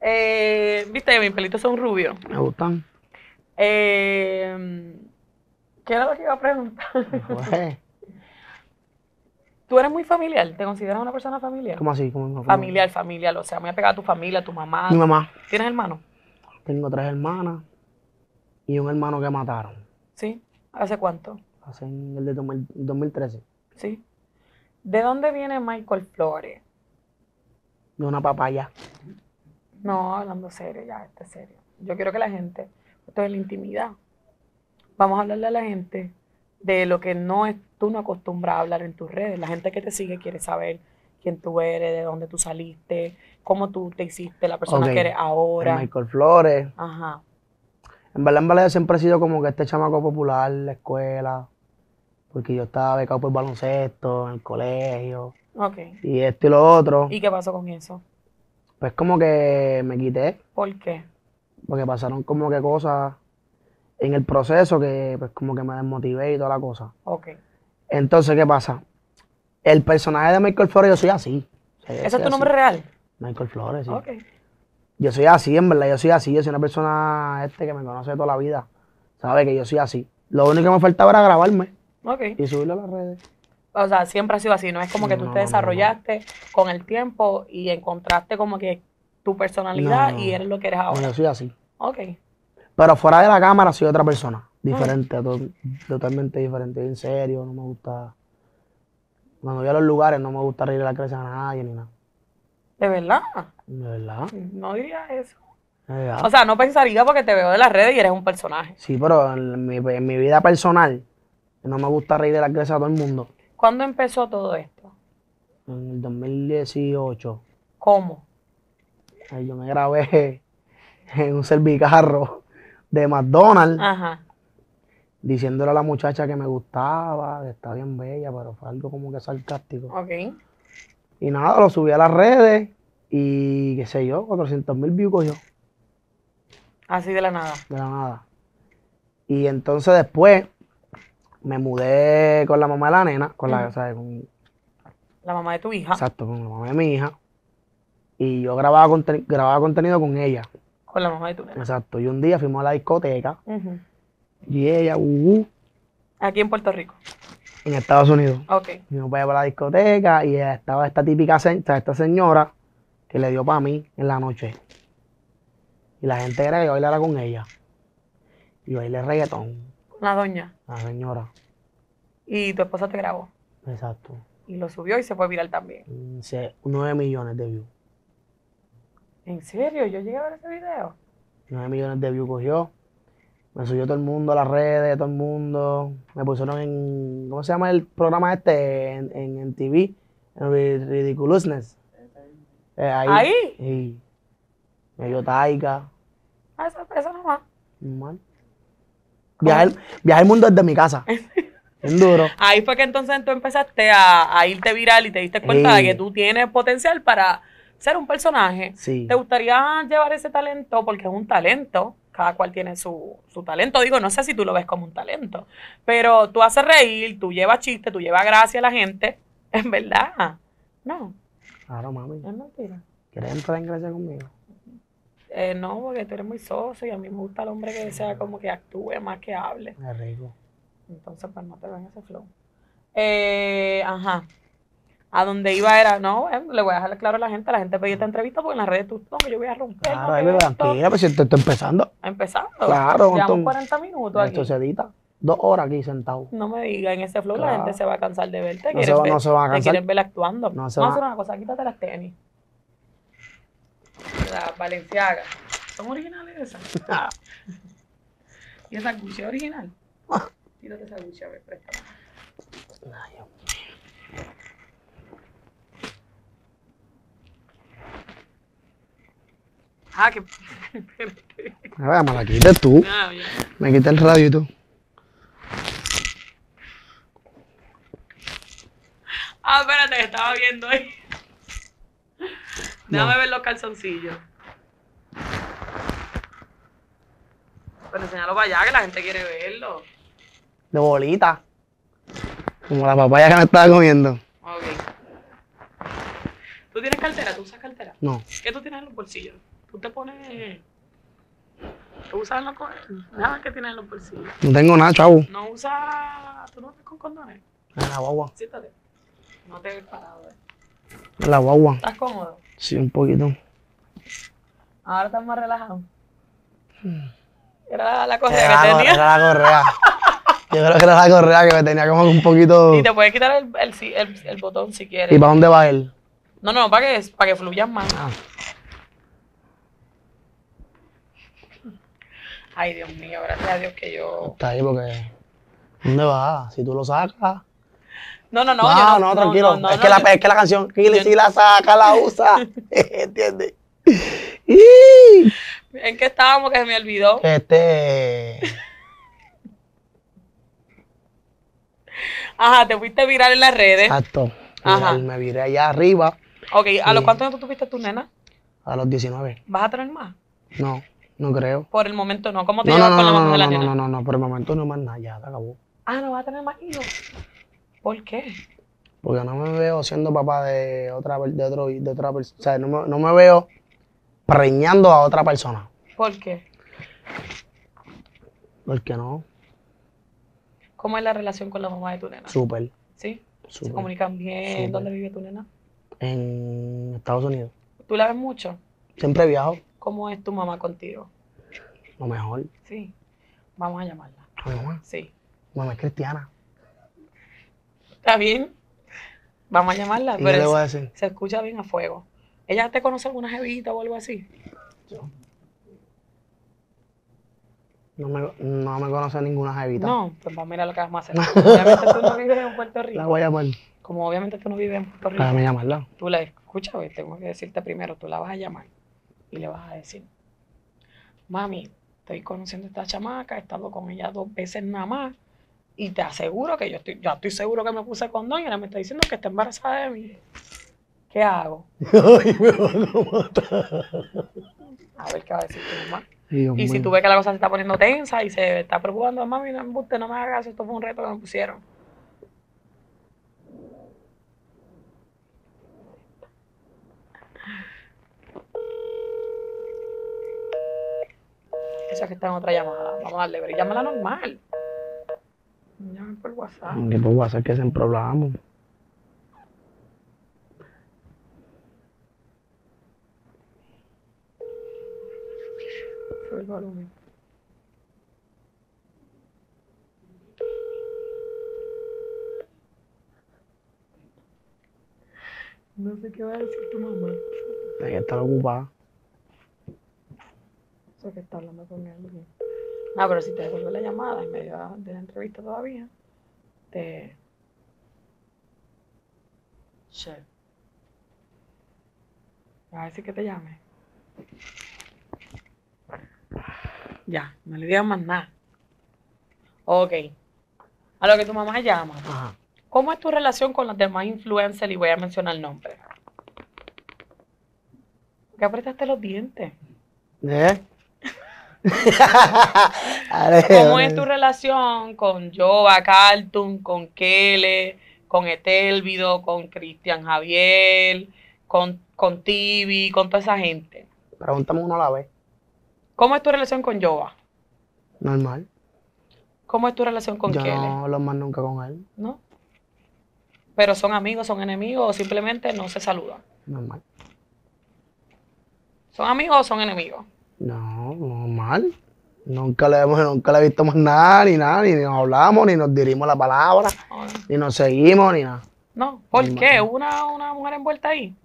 Eh, Viste, mis pelitos son rubios. Me gustan. Eh, ¿Qué era lo que iba a preguntar? Pues, ¿Tú eres muy familiar? ¿Te consideras una persona familiar? ¿cómo así? ¿Cómo, cómo? Familiar, familiar. O sea, muy apegada a tu familia, a tu mamá. Mi mamá. ¿Tienes hermanos? Tengo tres hermanas y un hermano que mataron. Sí. ¿Hace cuánto? Hace en el de dos mil dos mil trece. Sí. ¿De dónde viene Michael Flores? De una papaya. No, hablando serio, ya, esto es serio. Yo quiero que la gente, esto es la intimidad. Vamos a hablarle a la gente de lo que no es, tú no acostumbras a hablar en tus redes. La gente que te sigue quiere saber quién tú eres, de dónde tú saliste, cómo tú te hiciste, la persona Ok. que eres ahora. Michael Flores. Ajá. En verdad, en verdad, yo siempre he sido como que este chamaco popular en la escuela. Porque yo estaba becado por baloncesto, en el colegio. Ok. Y esto y lo otro. ¿Y qué pasó con eso? Pues como que me quité. ¿Por qué? Porque pasaron como que cosas en el proceso que pues como que me desmotivé y toda la cosa. Ok. Entonces, ¿qué pasa? El personaje de Michael Flores, yo soy así. O sea, yo ¿Ese soy es tu así. nombre real? Michael Flores, sí. Ok. Yo soy así, en verdad, yo soy así. Yo soy una persona este que me conoce toda la vida. Sabe que yo soy así. Lo único que me faltaba era grabarme Ok. y subirlo a las redes. O sea, siempre ha sido así. No es como que tú No, te no, no, desarrollaste con el tiempo y encontraste como que tu personalidad No, y eres lo que eres No, ahora. yo soy así. Ok. Pero fuera de la cámara soy otra persona. Diferente, to- totalmente diferente. En serio, no me gusta. Cuando voy a los lugares no me gusta reír la cabeza a nadie ni nada. ¿De verdad? De verdad. No diría eso. De verdad. O sea, no pensaría porque te veo de las redes y eres un personaje. Sí, pero en mi, en mi vida personal no me gusta reír de la cabeza a todo el mundo. ¿Cuándo empezó todo esto? En el dos mil dieciocho, ¿Cómo? ahí yo me grabé en un servicarro de McDonald's Ajá. diciéndole a la muchacha que me gustaba, que está bien bella, pero fue algo como que sarcástico. Ok. Y nada, lo subí a las redes y qué sé yo, cuatrocientos mil views cogió Así de la nada. de la nada. Y entonces después me mudé con la mamá de la nena, con la, Ujú. o sea, con- La mamá de tu hija. exacto, con la mamá de mi hija. Y yo grababa, conten- grababa contenido con ella. Con la mamá de tu nena. Exacto. Y un día fuimos a la discoteca Ujú. y ella, uh, uh, Aquí en Puerto Rico. en Estados Unidos. Ok. Fuimos para allá para la discoteca y estaba esta típica, se- o sea, esta señora que le dio para mí en la noche. Y la gente era que yo bailara con ella. Y bailé reggaetón, La doña. la señora. Y tu esposa te grabó. Exacto. Y lo subió y se fue viral también. Mm, se- nueve millones de views. ¿En serio? ¿Yo llegué a ver ese video? nueve millones de views cogió. Me subió todo el mundo a las redes, todo el mundo. Me pusieron en, ¿cómo se llama el programa este? En, en, en T V, en Ri- Ridiculousness. Eh, ahí. ¿Ahí? Sí. Me dio Taika. Ah, eso, eso nomás. Normal. Viajar, viajar el mundo desde mi casa. Bien duro. Ahí fue que entonces tú empezaste a, a irte viral y te diste cuenta Sí. de que tú tienes potencial para ser un personaje. Sí. ¿Te gustaría llevar ese talento? Porque es un talento. Cada cual tiene su, su talento. Digo, no sé si tú lo ves como un talento. Pero tú haces reír, tú llevas chiste, tú llevas gracia a la gente. Es verdad. No, Claro, mami. es mentira. ¿Quieres entrar en gracia conmigo? Eh, no, porque tú eres muy soso y a mí me gusta el hombre que sea como que actúe más que hable. Es rico. Entonces, pues no te ven ese flow. Eh, ajá. A donde iba era, no, eh, le voy a dejar claro a la gente, la gente pedía esta entrevista porque en las redes tú, no, que yo voy a romper. Claro, no, ahí que me esto. tranquila, pues si estoy, estoy empezando. Empezando. Claro, Llevamos con- cuarenta minutos aquí. Esto se edita. Dos horas aquí sentado. No me digas, en ese flow la Claro. gente se va a cansar de verte. No quieren se va- ver- no se van a te cansar. quieren ver actuando. No se Vamos a va- hacer una cosa, quítate las tenis. Las Balenciaga. ¿Son originales esas? ¿Y esa Gucci es original? Tírate esa Gucci, a ver, préstame. Ay, Dios Ah, que... Espérate. mío. A ver, me la quites tú. Ah, ya. Me quita el radio y tú. Ah, espérate, que estaba viendo ahí. Déjame No. ver los calzoncillos. Pero enséñalo para allá, que la gente quiere verlo. De bolita. Como la papaya que me estaba comiendo. Ok. ¿Tú tienes cartera? ¿Tú usas cartera? No. ¿Qué tú tienes en los bolsillos? Tú te pones... ¿Tú usas los co- nada que tienes en los bolsillos? No tengo nada, chavo. ¿No usas... ¿Tú no estás con condones? En la guagua. Siéntate. No te he parado. ¿Eh? En la guagua. ¿Estás cómodo? Sí, un poquito. Ahora estás más relajado. Era la correa Era que la, tenía. era la correa. Yo creo que era la correa que me tenía como un poquito... Y te puedes quitar el, el, si- el, el botón si quieres. ¿Y para dónde va él? No, no, para que, para que fluyan más. Ah. Ay, Dios mío, gracias a Dios que yo... Está ahí porque... ¿Dónde va? Si tú lo sacas... No, no, no. No, yo no, tranquilo. no, es, no, que la, yo- es que la canción, Kili, yo- si la saca, la usa. ¿Entiendes? ¡Ih! ¿En qué estábamos que se me olvidó? Este... Ajá, te fuiste viral en las redes. Exacto. Ajá. Mira, me viré allá arriba Ok, ¿a los Sí. cuántos años tú tuviste tu nena? a los diecinueve. ¿Vas a tener más? No, no creo. Por el momento no. ¿Cómo te No, no, llevas no, con la no, mamá no, de la no, nena? no, no, no, por el momento no más nada, ya se acabó. Ah, ¿no vas a tener más hijos? ¿Por qué? Porque no me veo siendo papá de otra, per- de otro, de otra persona. O sea, no me, no me veo preñando a otra persona. ¿Por qué? ¿Por qué no? ¿Cómo es la relación con la mamá de tu nena? Súper, ¿Sí? ¿Se súper. comunican bien? Súper. ¿Dónde vive tu nena? En Estados Unidos. ¿Tú la ves mucho? Siempre viajo, ¿Cómo es tu mamá contigo? lo mejor. Sí. Vamos a llamarla. A mi mamá. Sí. Mi mamá es cristiana. ¿Está bien? Vamos a llamarla. ¿Y qué pero le es- voy a decir? se escucha bien a fuego. ¿Ella te conoce alguna jevita o algo así? No me, no me conoce ninguna jevita. No, pues vamos a mirar lo que vamos a hacer. Obviamente tú no vives en Puerto La Rico. voy a llamar Como obviamente tú no vives en Puerto Rico. para llamarla. Tú la escuchas, hoy tengo que decirte primero, tú la vas a llamar y le vas a decir, mami, estoy conociendo a esta chamaca, he estado con ella dos veces nada más y te aseguro que yo estoy, yo estoy seguro que me puse condón y ahora me está diciendo que está embarazada de mí. ¿Qué hago? Ay, me van a matar. A ver qué va a decir tu mamá. Dios Y si mío. tú ves que la cosa se está poniendo tensa y se está preocupando, mami, no, embuste, no me hagas caso, esto fue un reto que me pusieron. Esa que está en otra llamada. Vamos a darle, pero llámala normal. Llame por WhatsApp. ¿Qué puedo hacer que siempre hablamos? Sube el volumen. No sé qué va a decir tu mamá. Hay que estar ocupada. Eso que está hablando con alguien. No, pero si te devuelve la llamada en medio de la entrevista todavía, te... Che. ¿Vas a decir que te llame? Ya, no le digas más nada. Ok. A lo que tu mamá llama. Ajá. ¿Cómo es tu relación con los demás influencers? Y voy a mencionar nombres. ¿Por qué apretaste los dientes? ¿Eh? Dale, ¿Cómo dale. es tu relación con Jova, Carlton, con Kele, con Etelvido, con Cristian Javier, con, con Tibi, con toda esa gente? Pregúntame uno a la vez. ¿Cómo es tu relación con Jova? Normal. ¿Cómo es tu relación con Yo Kele? no hablo más nunca con él. ¿No? ¿Pero son amigos, son enemigos o simplemente no se saludan? Normal. ¿Son amigos o son enemigos? No, normal. Nunca le, hemos, nunca le he visto más nada, ni nada, ni nos hablamos, ni nos dirigimos la palabra, ¿O no? ni nos seguimos, ni nada. No, ¿por Normal. qué? ¿Hubo una, una mujer envuelta ahí?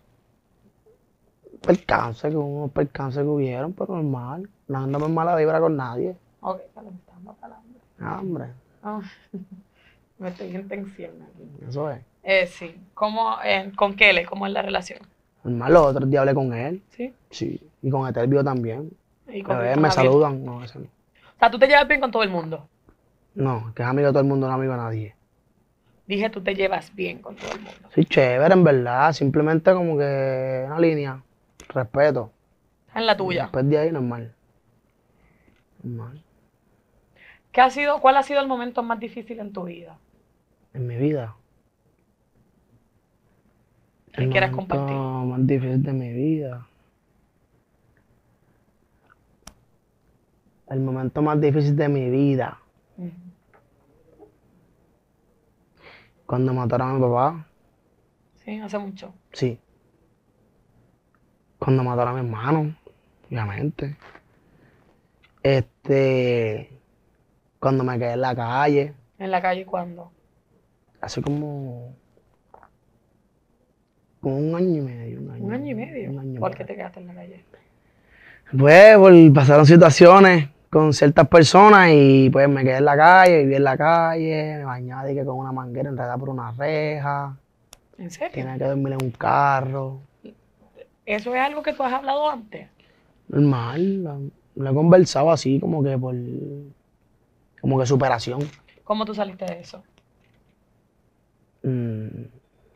Percance, que unos percances que hubieron, pero normal. No andamos en mala vibra con nadie. Ok, dale, me estás matando. Ah, hombre, Ah, me estoy en tensión aquí. eso es. Eh, sí. ¿Cómo, eh, con Kele, cómo es la relación? Normal, los otros días hablé con él. ¿Sí? Sí. Y con Etelvio también. Y A con ver, Cristian me Javier. saludan. No, ese no. O sea, tú te llevas bien con todo el mundo. No, que es amigo de todo el mundo, no amigo de nadie. Dije, tú te llevas bien con todo el mundo. Sí, chévere, en verdad. Simplemente como que una línea. Respeto. Estás en la tuya. Después de ahí, normal. Normal. ¿Qué ha sido, ¿Cuál ha sido el momento más difícil en tu vida? En mi vida. ¿Qué El quieras momento compartir? más difícil de mi vida. El momento más difícil de mi vida. Ujú. Cuando mataron a mi papá. Sí, hace mucho. Sí. Cuando mataron a mi hermano. Obviamente. Este. Cuando me quedé en la calle. ¿En la calle cuándo? Hace como. Como un año y medio. Un año, ¿Un año y medio? Un año ¿Por por qué ahí. te quedaste en la calle? Pues, pues, pasaron situaciones con ciertas personas y pues me quedé en la calle, viví en la calle, me bañaba de que con una manguera enredada por una reja, ¿En serio? tenía que dormir en un carro. ¿Eso es algo que tú has hablado antes? Normal, lo, lo he conversado así como que por, como que superación. ¿Cómo tú saliste de eso? Mm,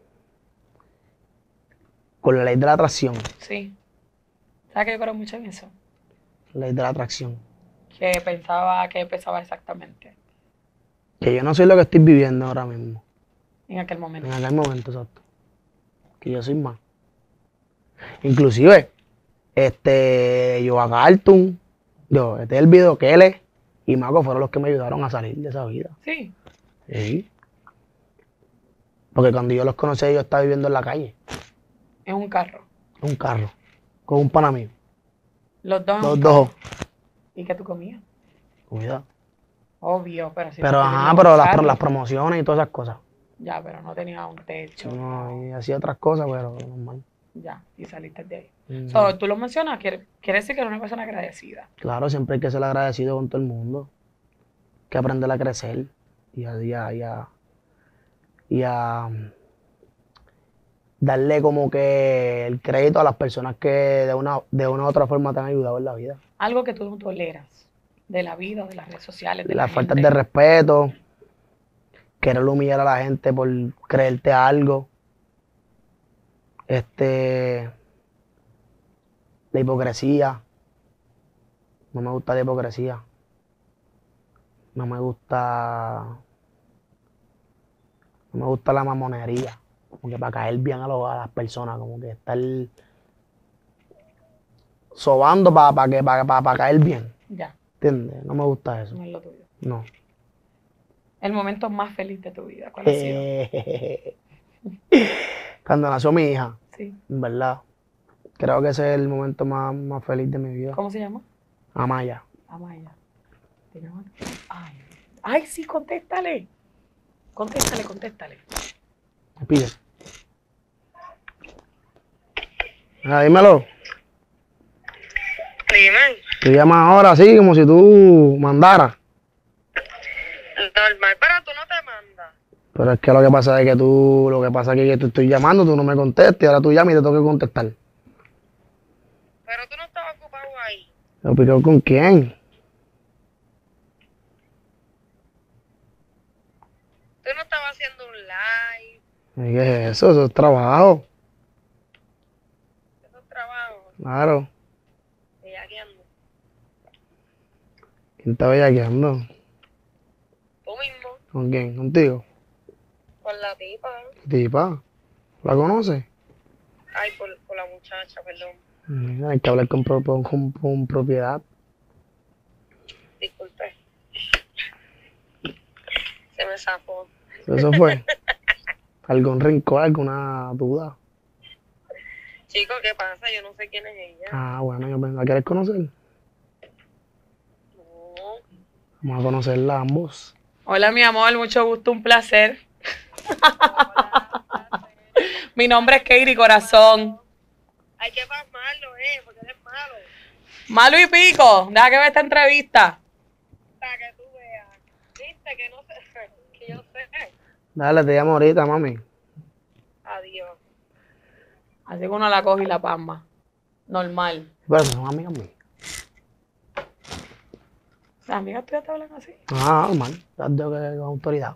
con la ley de la atracción, Sí. ¿Sabes que yo creo mucho en eso? ley de la atracción. Que pensaba, que pensaba exactamente Que yo no soy lo que estoy viviendo ahora mismo, en aquel momento. en aquel momento, exacto. Que yo soy más. Inclusive, este, yo a Cartoon, yo, este es el video que él y Maco fueron los que me ayudaron a salir de esa vida. Sí. Sí. Porque cuando yo los conocí, yo estaba viviendo en la calle, En un carro. en un carro, con un pana mío. Los dos en Los un dos. carro. ¿Y qué tú comías? Cuidado. Obvio, pero si Pero tú ajá, tenías pero un las, pro- carro. las promociones y todas esas cosas. Ya, pero no tenía un techo. No, y hacía otras cosas, pero normal. Ya, y saliste de ahí. Ujú. So, tú lo mencionas, quiere, quiere decir que eres una persona agradecida. Claro, siempre hay que ser agradecido con todo el mundo. Hay que aprender a crecer y a, y a, y a, y a, mm, darle como que el crédito a las personas que de una, de una u otra forma te han ayudado en la vida. Algo que tú no toleras de la vida, de las redes sociales, de la Las faltas gente. de respeto, querer humillar a la gente por creerte algo. Este, la hipocresía. No me gusta la hipocresía. No me gusta, no me gusta la mamonería. Como que para caer bien a, los- a las personas, como que estar sobando para que, para, para caer bien. Ya, ¿Entiendes? No me gusta eso. no es lo tuyo. No. El momento más feliz de tu vida, ¿cuál ha sido? Cuando nació mi hija, Sí. en verdad. Creo que ese es el momento más, más feliz de mi vida. ¿Cómo se llama? Amaya. Amaya. ¿Te llamas? Ay. Ay, sí, contéstale. Contéstale, contéstale. Me pide. Ah, dímelo. Dime. Tú llamas ahora así como si tú mandaras. Normal, pero tú no te mandas. Pero es que lo que pasa es que tú, lo que pasa es que te estoy llamando, tú no me contestas y ahora tú llamas y te tengo que contestar. Pero tú no estabas ocupado ahí. ¿Lo pico con quién? Tú no estabas haciendo un live. ¿Y qué es eso? Eso es trabajo. Esos trabajos. Claro. Bellaqueando. ¿Quién está bellaqueando? Tú mismo. ¿Con quién? ¿Contigo? Con la tipa. Tipa. ¿La conoces? Ay, por, por la muchacha, perdón. Mm, Hay que hablar con, pro- con, con- con propiedad. Disculpe. Se me zafó. Eso fue. ¿Algún rincón, alguna duda? Chico, ¿qué pasa? Yo no sé quién es ella. Ah, bueno, yo pensaba, ¿la quieres conocer? No. Vamos a conocerla ambos. Hola, mi amor, mucho gusto, un placer. Hola, placer. Mi nombre es Katie Corazón. Hay que pasmarlo, eh, porque eres malo. Malo y pico, deja que ve esta entrevista. Para que tú veas. Viste que no sé. Que yo sé. Dale, te llamo ahorita, mami. Adiós. Así que uno la coge y la palma. Normal. Pero son amigas mías. Las amigas tuyas te hablan así. Ah, normal. Las tengo que con autoridad.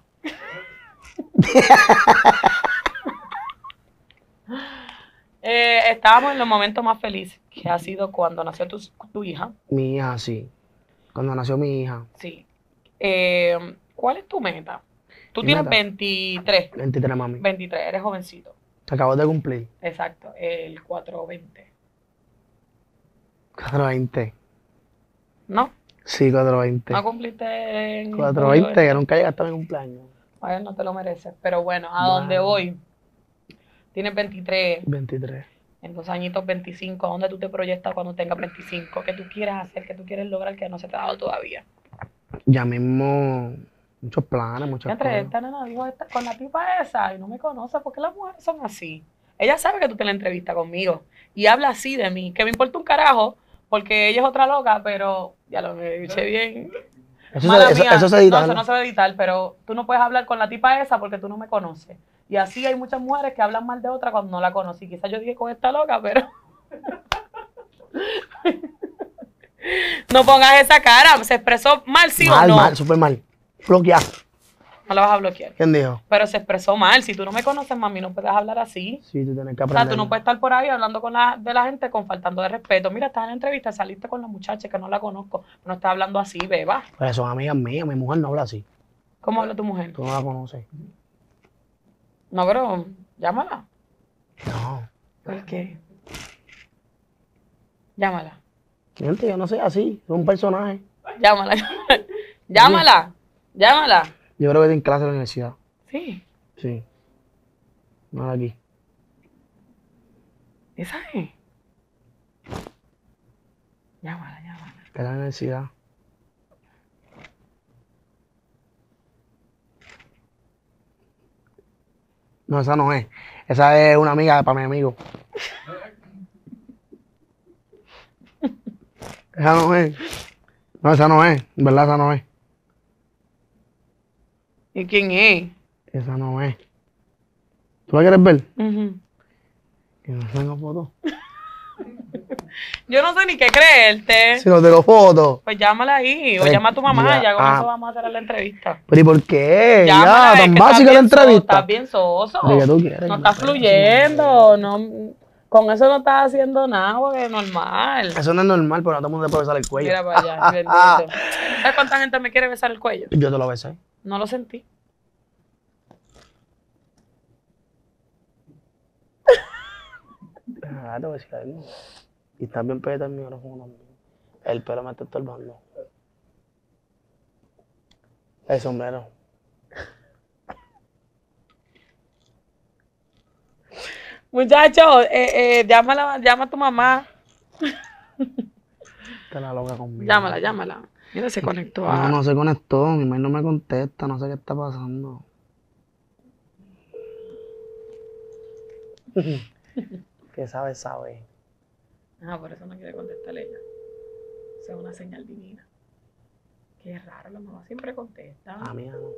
Eh, estábamos en los momentos más felices, que ha sido cuando nació tu, tu hija. Mi hija, sí. Cuando nació mi hija, Sí. Eh, ¿Cuál es tu meta? Tú Mi tienes meta. veintitrés. veintitrés, mami. veintitrés, eres jovencito. Acabo de cumplir. Exacto, el cuatrocientos veinte. cuatrocientos veinte. ¿No? Sí, cuatro veinte. No cumpliste en cuatro julio, veinte, ¿eh? que nunca llegaste a mi cumpleaños. Ay, no te lo mereces. Pero bueno, ¿a Bueno. dónde voy? Tienes veintitrés, veintitrés. en dos añitos veinticinco. ¿A dónde tú te proyectas cuando tengas veinticinco? ¿Qué tú quieres hacer? ¿Qué tú quieres lograr que no se te ha dado todavía? Ya mismo, muchos planes, muchas Entre cosas. esta nena dijo esta- con la tipa esa y no me conoce porque las mujeres son así. Ella sabe que tú te la entrevistas conmigo y habla así de mí, que me importa un carajo porque ella es otra loca, pero ya lo me escuché bien. Eso, Mala se, eso, mía. eso se edita, No, eso ¿verdad? no se va a editar, pero tú no puedes hablar con la tipa esa porque tú no me conoces. Y así hay muchas mujeres que hablan mal de otra cuando no la conocí. Quizás yo dije con esta loca, pero... No pongas esa cara. ¿Se expresó mal, sí mal, o no? mal, súper mal. Bloqueado. No la vas a bloquear. ¿Quién dijo? Pero se expresó mal. Si tú no me conoces, mami, no puedes hablar así. Sí, tú tienes que O aprender. sea, tú no puedes estar por ahí hablando con la, de la gente con faltando de respeto. Mira, estás en la entrevista, saliste con la muchacha que no la conozco. No estás hablando así, beba. Pues son amigas mías, mi mujer no habla así. ¿Cómo habla tu mujer? Tú no la conoces. No, pero llámala. No. ¿Por qué? Llámala. Gente, yo no soy así, soy un personaje. Llámala. Llámala. Llámala. Yo creo que tiene clase en la universidad. Sí. Sí. No de aquí. Esa es. Llámala, llámala. Que es la universidad. No, esa no es. Esa es una amiga para mi amigo. Esa no es. No, esa no es. En verdad, esa no es. ¿Y quién es? Esa no es. ¿Tú la quieres ver? Ujú. Que no tengo fotos. Yo no sé ni qué creerte. Si no tengo fotos. Pues llámala ahí. O Eh, llama a tu mamá. ya, Ya con ah. eso vamos a hacer la entrevista. Pero ¿y por qué? Llámala, Ya, es tan que básica estás la bien so- entrevista. Estás bien soso. ¿De qué tú quieres? No estás fluyendo. No, con eso no estás haciendo nada, porque es normal. Eso no es normal, pero no todo el mundo te puede besar el cuello. Mira para allá, bendito. ¿Sabes cuánta gente me quiere besar el cuello? Yo te lo besé. No lo sentí. Ah, te voy a decir algo. Y estás bien pegado el micrófono también. El pelo me está estorbando. El sombrero. Muchachos, eh, eh, llámala, llama a tu mamá. Está la loca conmigo. Llámala, llámala. Mira, se conectó No, a... no se conectó. Mi mail no me contesta. No sé qué está pasando. ¿Qué sabe, sabe? Ah, por eso no quiere contestarle ella. Esa es una señal divina. Qué raro, la mamá siempre contesta. A mí no.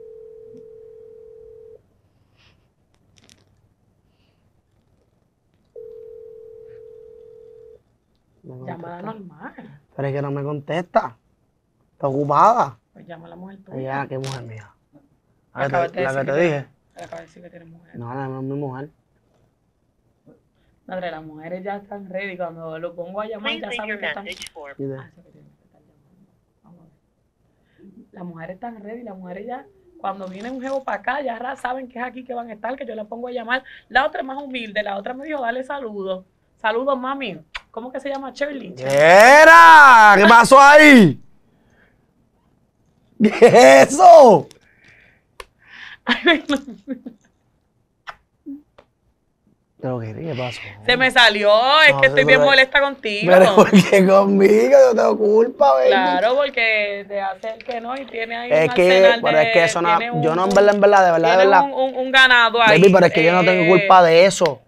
No me Llámala contesta. normal. Pero es que no me contesta. Está ocupada. Pues llama a la mujer tuya. Ella, ¿qué mujer mía? La que Acabas te, de la que decir te que dije. Le acabo de decir que tienes mujer. No, no, no es mi mujer. Madre, las mujeres ya están ready. Cuando lo pongo a llamar, Please ya leave saben your que están... message for Y de- Ah, eso que tienen que estar llamando. Vamos a ver. Las mujeres están ready, las mujeres ya, cuando viene un jevo para acá, ya ra- saben que es aquí que van a estar, que yo la pongo a llamar. La otra es más humilde, la otra me dijo, dale saludos. Saludos, mami. ¿Cómo que se llama Shirley? ¡Era! ¿Qué pasó ahí? ¿Qué es eso? Ay, no. ¿Pero qué, qué pasó? Se me salió, es No, que estoy bien pero- molesta contigo. Pero ¿por qué conmigo? Yo tengo culpa, baby. Claro, porque te hace el que no y tiene ahí Es un que, arsenal pero de- es que eso no, tiene un- yo no en verdad, en verdad, de verdad, de tiene verdad. un, un- un ganado ahí. Baby, pero es que yo no tengo eh, culpa de eso.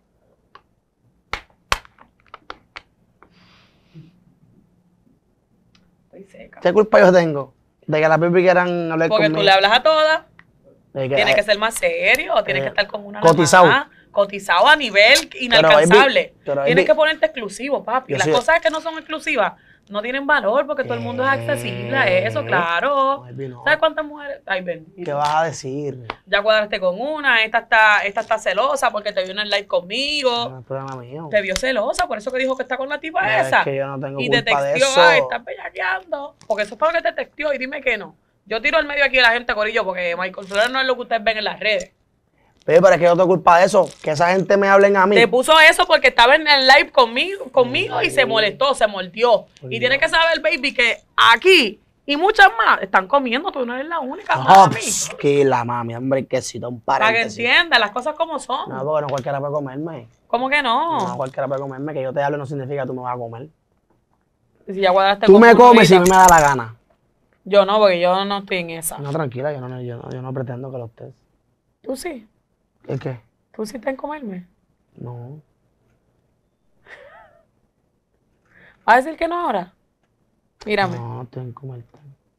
Estoy seca. ¿Qué culpa yo tengo? De que las baby quieran hablar Porque conmigo. tú le hablas a todas. De que- Tienes que ser más serio, tienes eh, que estar con una cotizado. nada más, cotizado a nivel inalcanzable. baby, pero, tienes baby, que ponerte exclusivo, papi. yo Las soy- cosas que no son exclusivas no tienen valor porque todo el mundo es accesible a eso, Eh, claro. baby, no. ¿Sabes cuántas mujeres? Ay, ven. ¿Qué vas a decir? Ya cuadraste con una, esta está, esta está celosa porque te vio en el live conmigo. No es problema mío. Te vio celosa, por eso que dijo que está con la tipa No, esa. es que yo no tengo Y te culpa de texteó, eso. ay, estás bellaqueando. Porque eso es para lo que te texteó y dime que no. Yo tiro al medio aquí a la gente, corillo, porque Michael Flores no es lo que ustedes ven en las redes. Oye, pero es que yo tengo culpa de eso. Que esa gente me hablen a mí. Te puso eso porque estaba en el live conmigo, conmigo y se molestó, se mordió. Y tienes que saber, baby, que aquí y muchas más están comiendo. Tú no eres la única, No, mami. pss, que la mami, hombre, que si un Para que paréntesis. entiendas las cosas como son. No, porque no cualquiera puede comerme. ¿Cómo que No, no? cualquiera puede comerme. Que yo te hable no significa que tú me vas a comer. Si ya guardaste Tú como me una comes si a horita. mí me da la gana. Yo no, porque yo no estoy en esa. No, tranquila, yo no, yo no, yo no pretendo que lo estés. ¿Tú sí? ¿El qué? ¿Tú sí estás en comerme? No. ¿Vas a decir que no ahora? Mírame. No, estoy en comerte.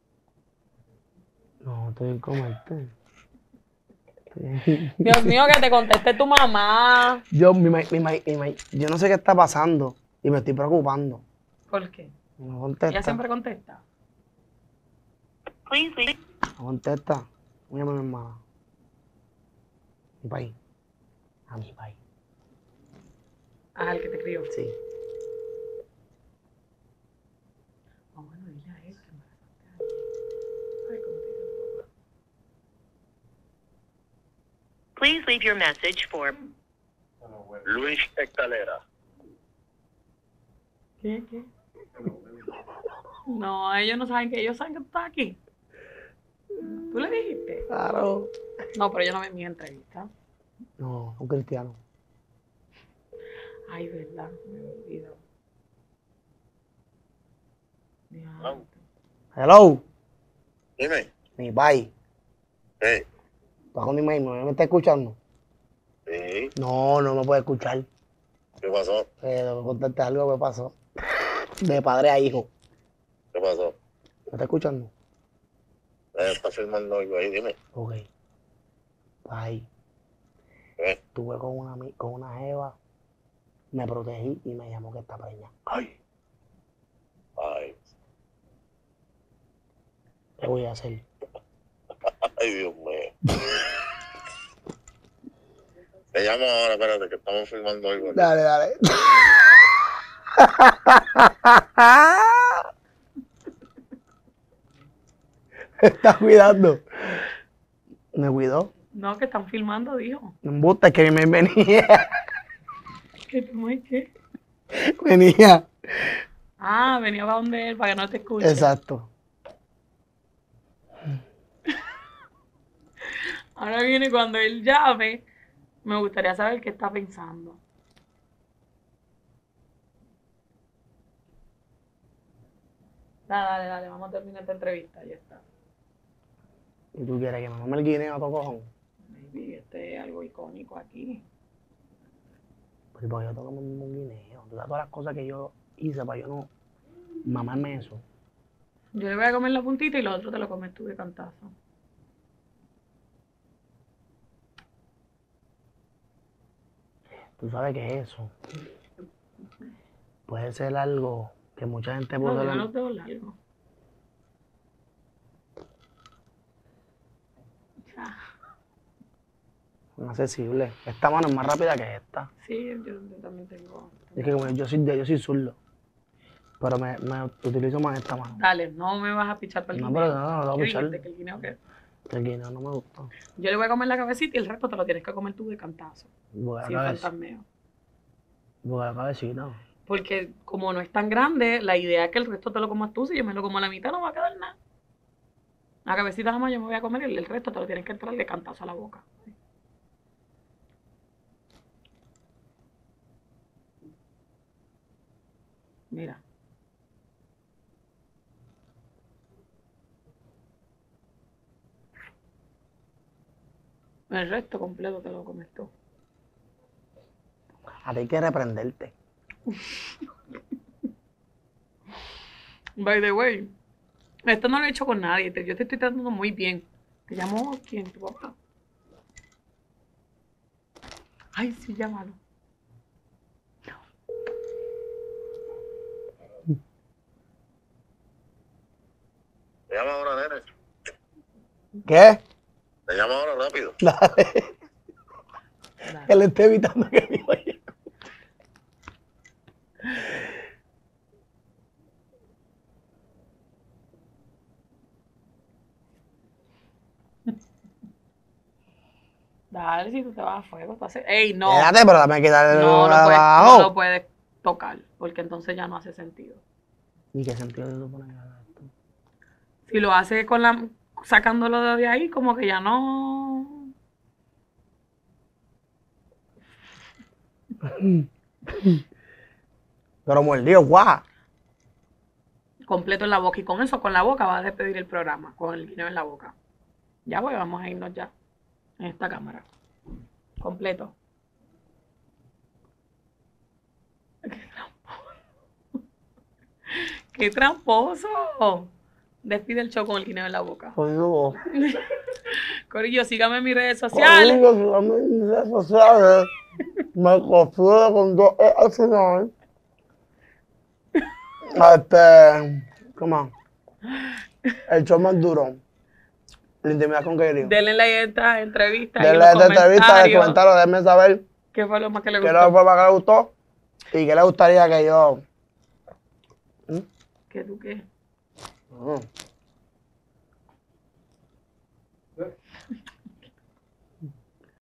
No, estoy en comerte. Estoy- Dios mío, que te conteste tu mamá. Yo, mi, ma- mi, ma- mi ma- yo no sé qué está pasando y me estoy preocupando. ¿Por qué? No contesta. Ella siempre contesta. Please leave. No contesta. Voy a llamar a mi hermana. Mi país. A mi país. Ah, el que te crió. Sí. Ah, bueno, dile a él que embarazaste a alguien. Ay, cómo te dice tu papá. Please leave your message for Luis Escalera. ¿Qué? ¿Qué? No, ellos no saben que ellos saben que tú estás aquí. ¿Tú le dijiste? Claro. No, pero yo no vi mi entrevista. No, un cristiano. Ay, verdad, me olvido. Diablo. Hello. Dime. Mi país. Hey. ¿Estás con mi maíz? ¿Me me está escuchando? Sí. No, no me puede escuchar. ¿Qué pasó? Eh, tengo que contarte algo que pasó. De padre a hijo. ¿Qué pasó? ¿Me está escuchando? Eh, está filmando algo ahí, dime. Ok. Ahí. ¿Qué? Estuve con una, ami- con una jeva, me protegí y me llamó que está preñada. Ay. Ay. ¿Qué voy a hacer? Ay, Dios mío. Te llamo ahora, espérate, que estamos filmando algo aquí. Dale, dale. Me está cuidando. Me cuidó. No, que están filmando, dijo. Me embusta, es que me venía. ¿Qué tú me qué? Venía. Ah, venía para donde él, para que no te escuche. Exacto. Ahora viene cuando él llame. Me gustaría saber qué está pensando. Dale, dale, dale, vamos a terminar esta entrevista, ya está. ¿Y tú quieres que me mame el guineo a tu cojón? Baby, este es algo icónico aquí. Pero porque yo tengo que mamarme un guineo. Tú sabes todas las cosas que yo hice para yo no mamarme eso. Yo le voy a comer la puntita y lo otro te lo comes tú de cantazo. Tú sabes que eso puede ser algo que mucha gente No, puede... yo no los dejo largos. Ya. Inaccesible. Esta mano es más rápida que esta. Sí, yo, yo también tengo. Es que como yo soy, de- yo soy zurdo. Pero me, me utilizo más esta mano. Dale, no me vas a pichar para el No, guineo. pero no, no, no, ¿Qué pichar. dijiste? ¿Que el guineo qué? El guineo no me gusta. Yo le voy a comer la cabecita y el resto te lo tienes que comer tú de cantazo. Porque Sin la cabeza, fantasmeo. porque la cabecita. Porque como no es tan grande, la idea es que el resto te lo comas tú. Si yo me lo como a la mitad, no va a quedar nada. La cabecita jamás yo me voy a comer y el resto te lo tienes que entrar de cantazo a la boca. Mira. El resto completo te lo comes tú. A ti hay que reprenderte. By the way, esto no lo he hecho con nadie. te- Yo te estoy tratando muy bien. ¿Te llamo quién? ¿Tu papá? Ay, sí, llámalo. Te llamo ahora, nene. ¿Qué? Te llamo ahora rápido. Dale. Dale. Que le esté evitando que me vaya. Dale, si tú te vas a fuego. Tú haces... Ey, no. Espérate, pero dame quitarle No, el no puedes, abajo. no lo puedes tocar, porque entonces ya no hace sentido. ¿Y qué sentido de tú pones esto? Si lo hace con la... sacándolo de ahí, como que ya no... Pero mordido, guau. completo en la boca. Y con eso, con la boca, vas a despedir el programa, con el guineo en la boca. Ya voy, vamos a irnos ya. En esta cámara. Completo. ¡Qué tramposo! Despide el show con el guineo en la boca. Coño. Corillo, síganme en mis redes sociales. Coño, síganme en mis redes sociales. Me confundo con dos E al final. Este, ¿cómo? El show más duro. La intimidad con Kairi. Denle like a esta entrevista. Denle esta entrevista, en el comentario, déjenme saber ¿Qué fue lo más que le qué gustó? fue lo más que le gustó y qué le gustaría que yo. ¿Qué tú qué? Mm.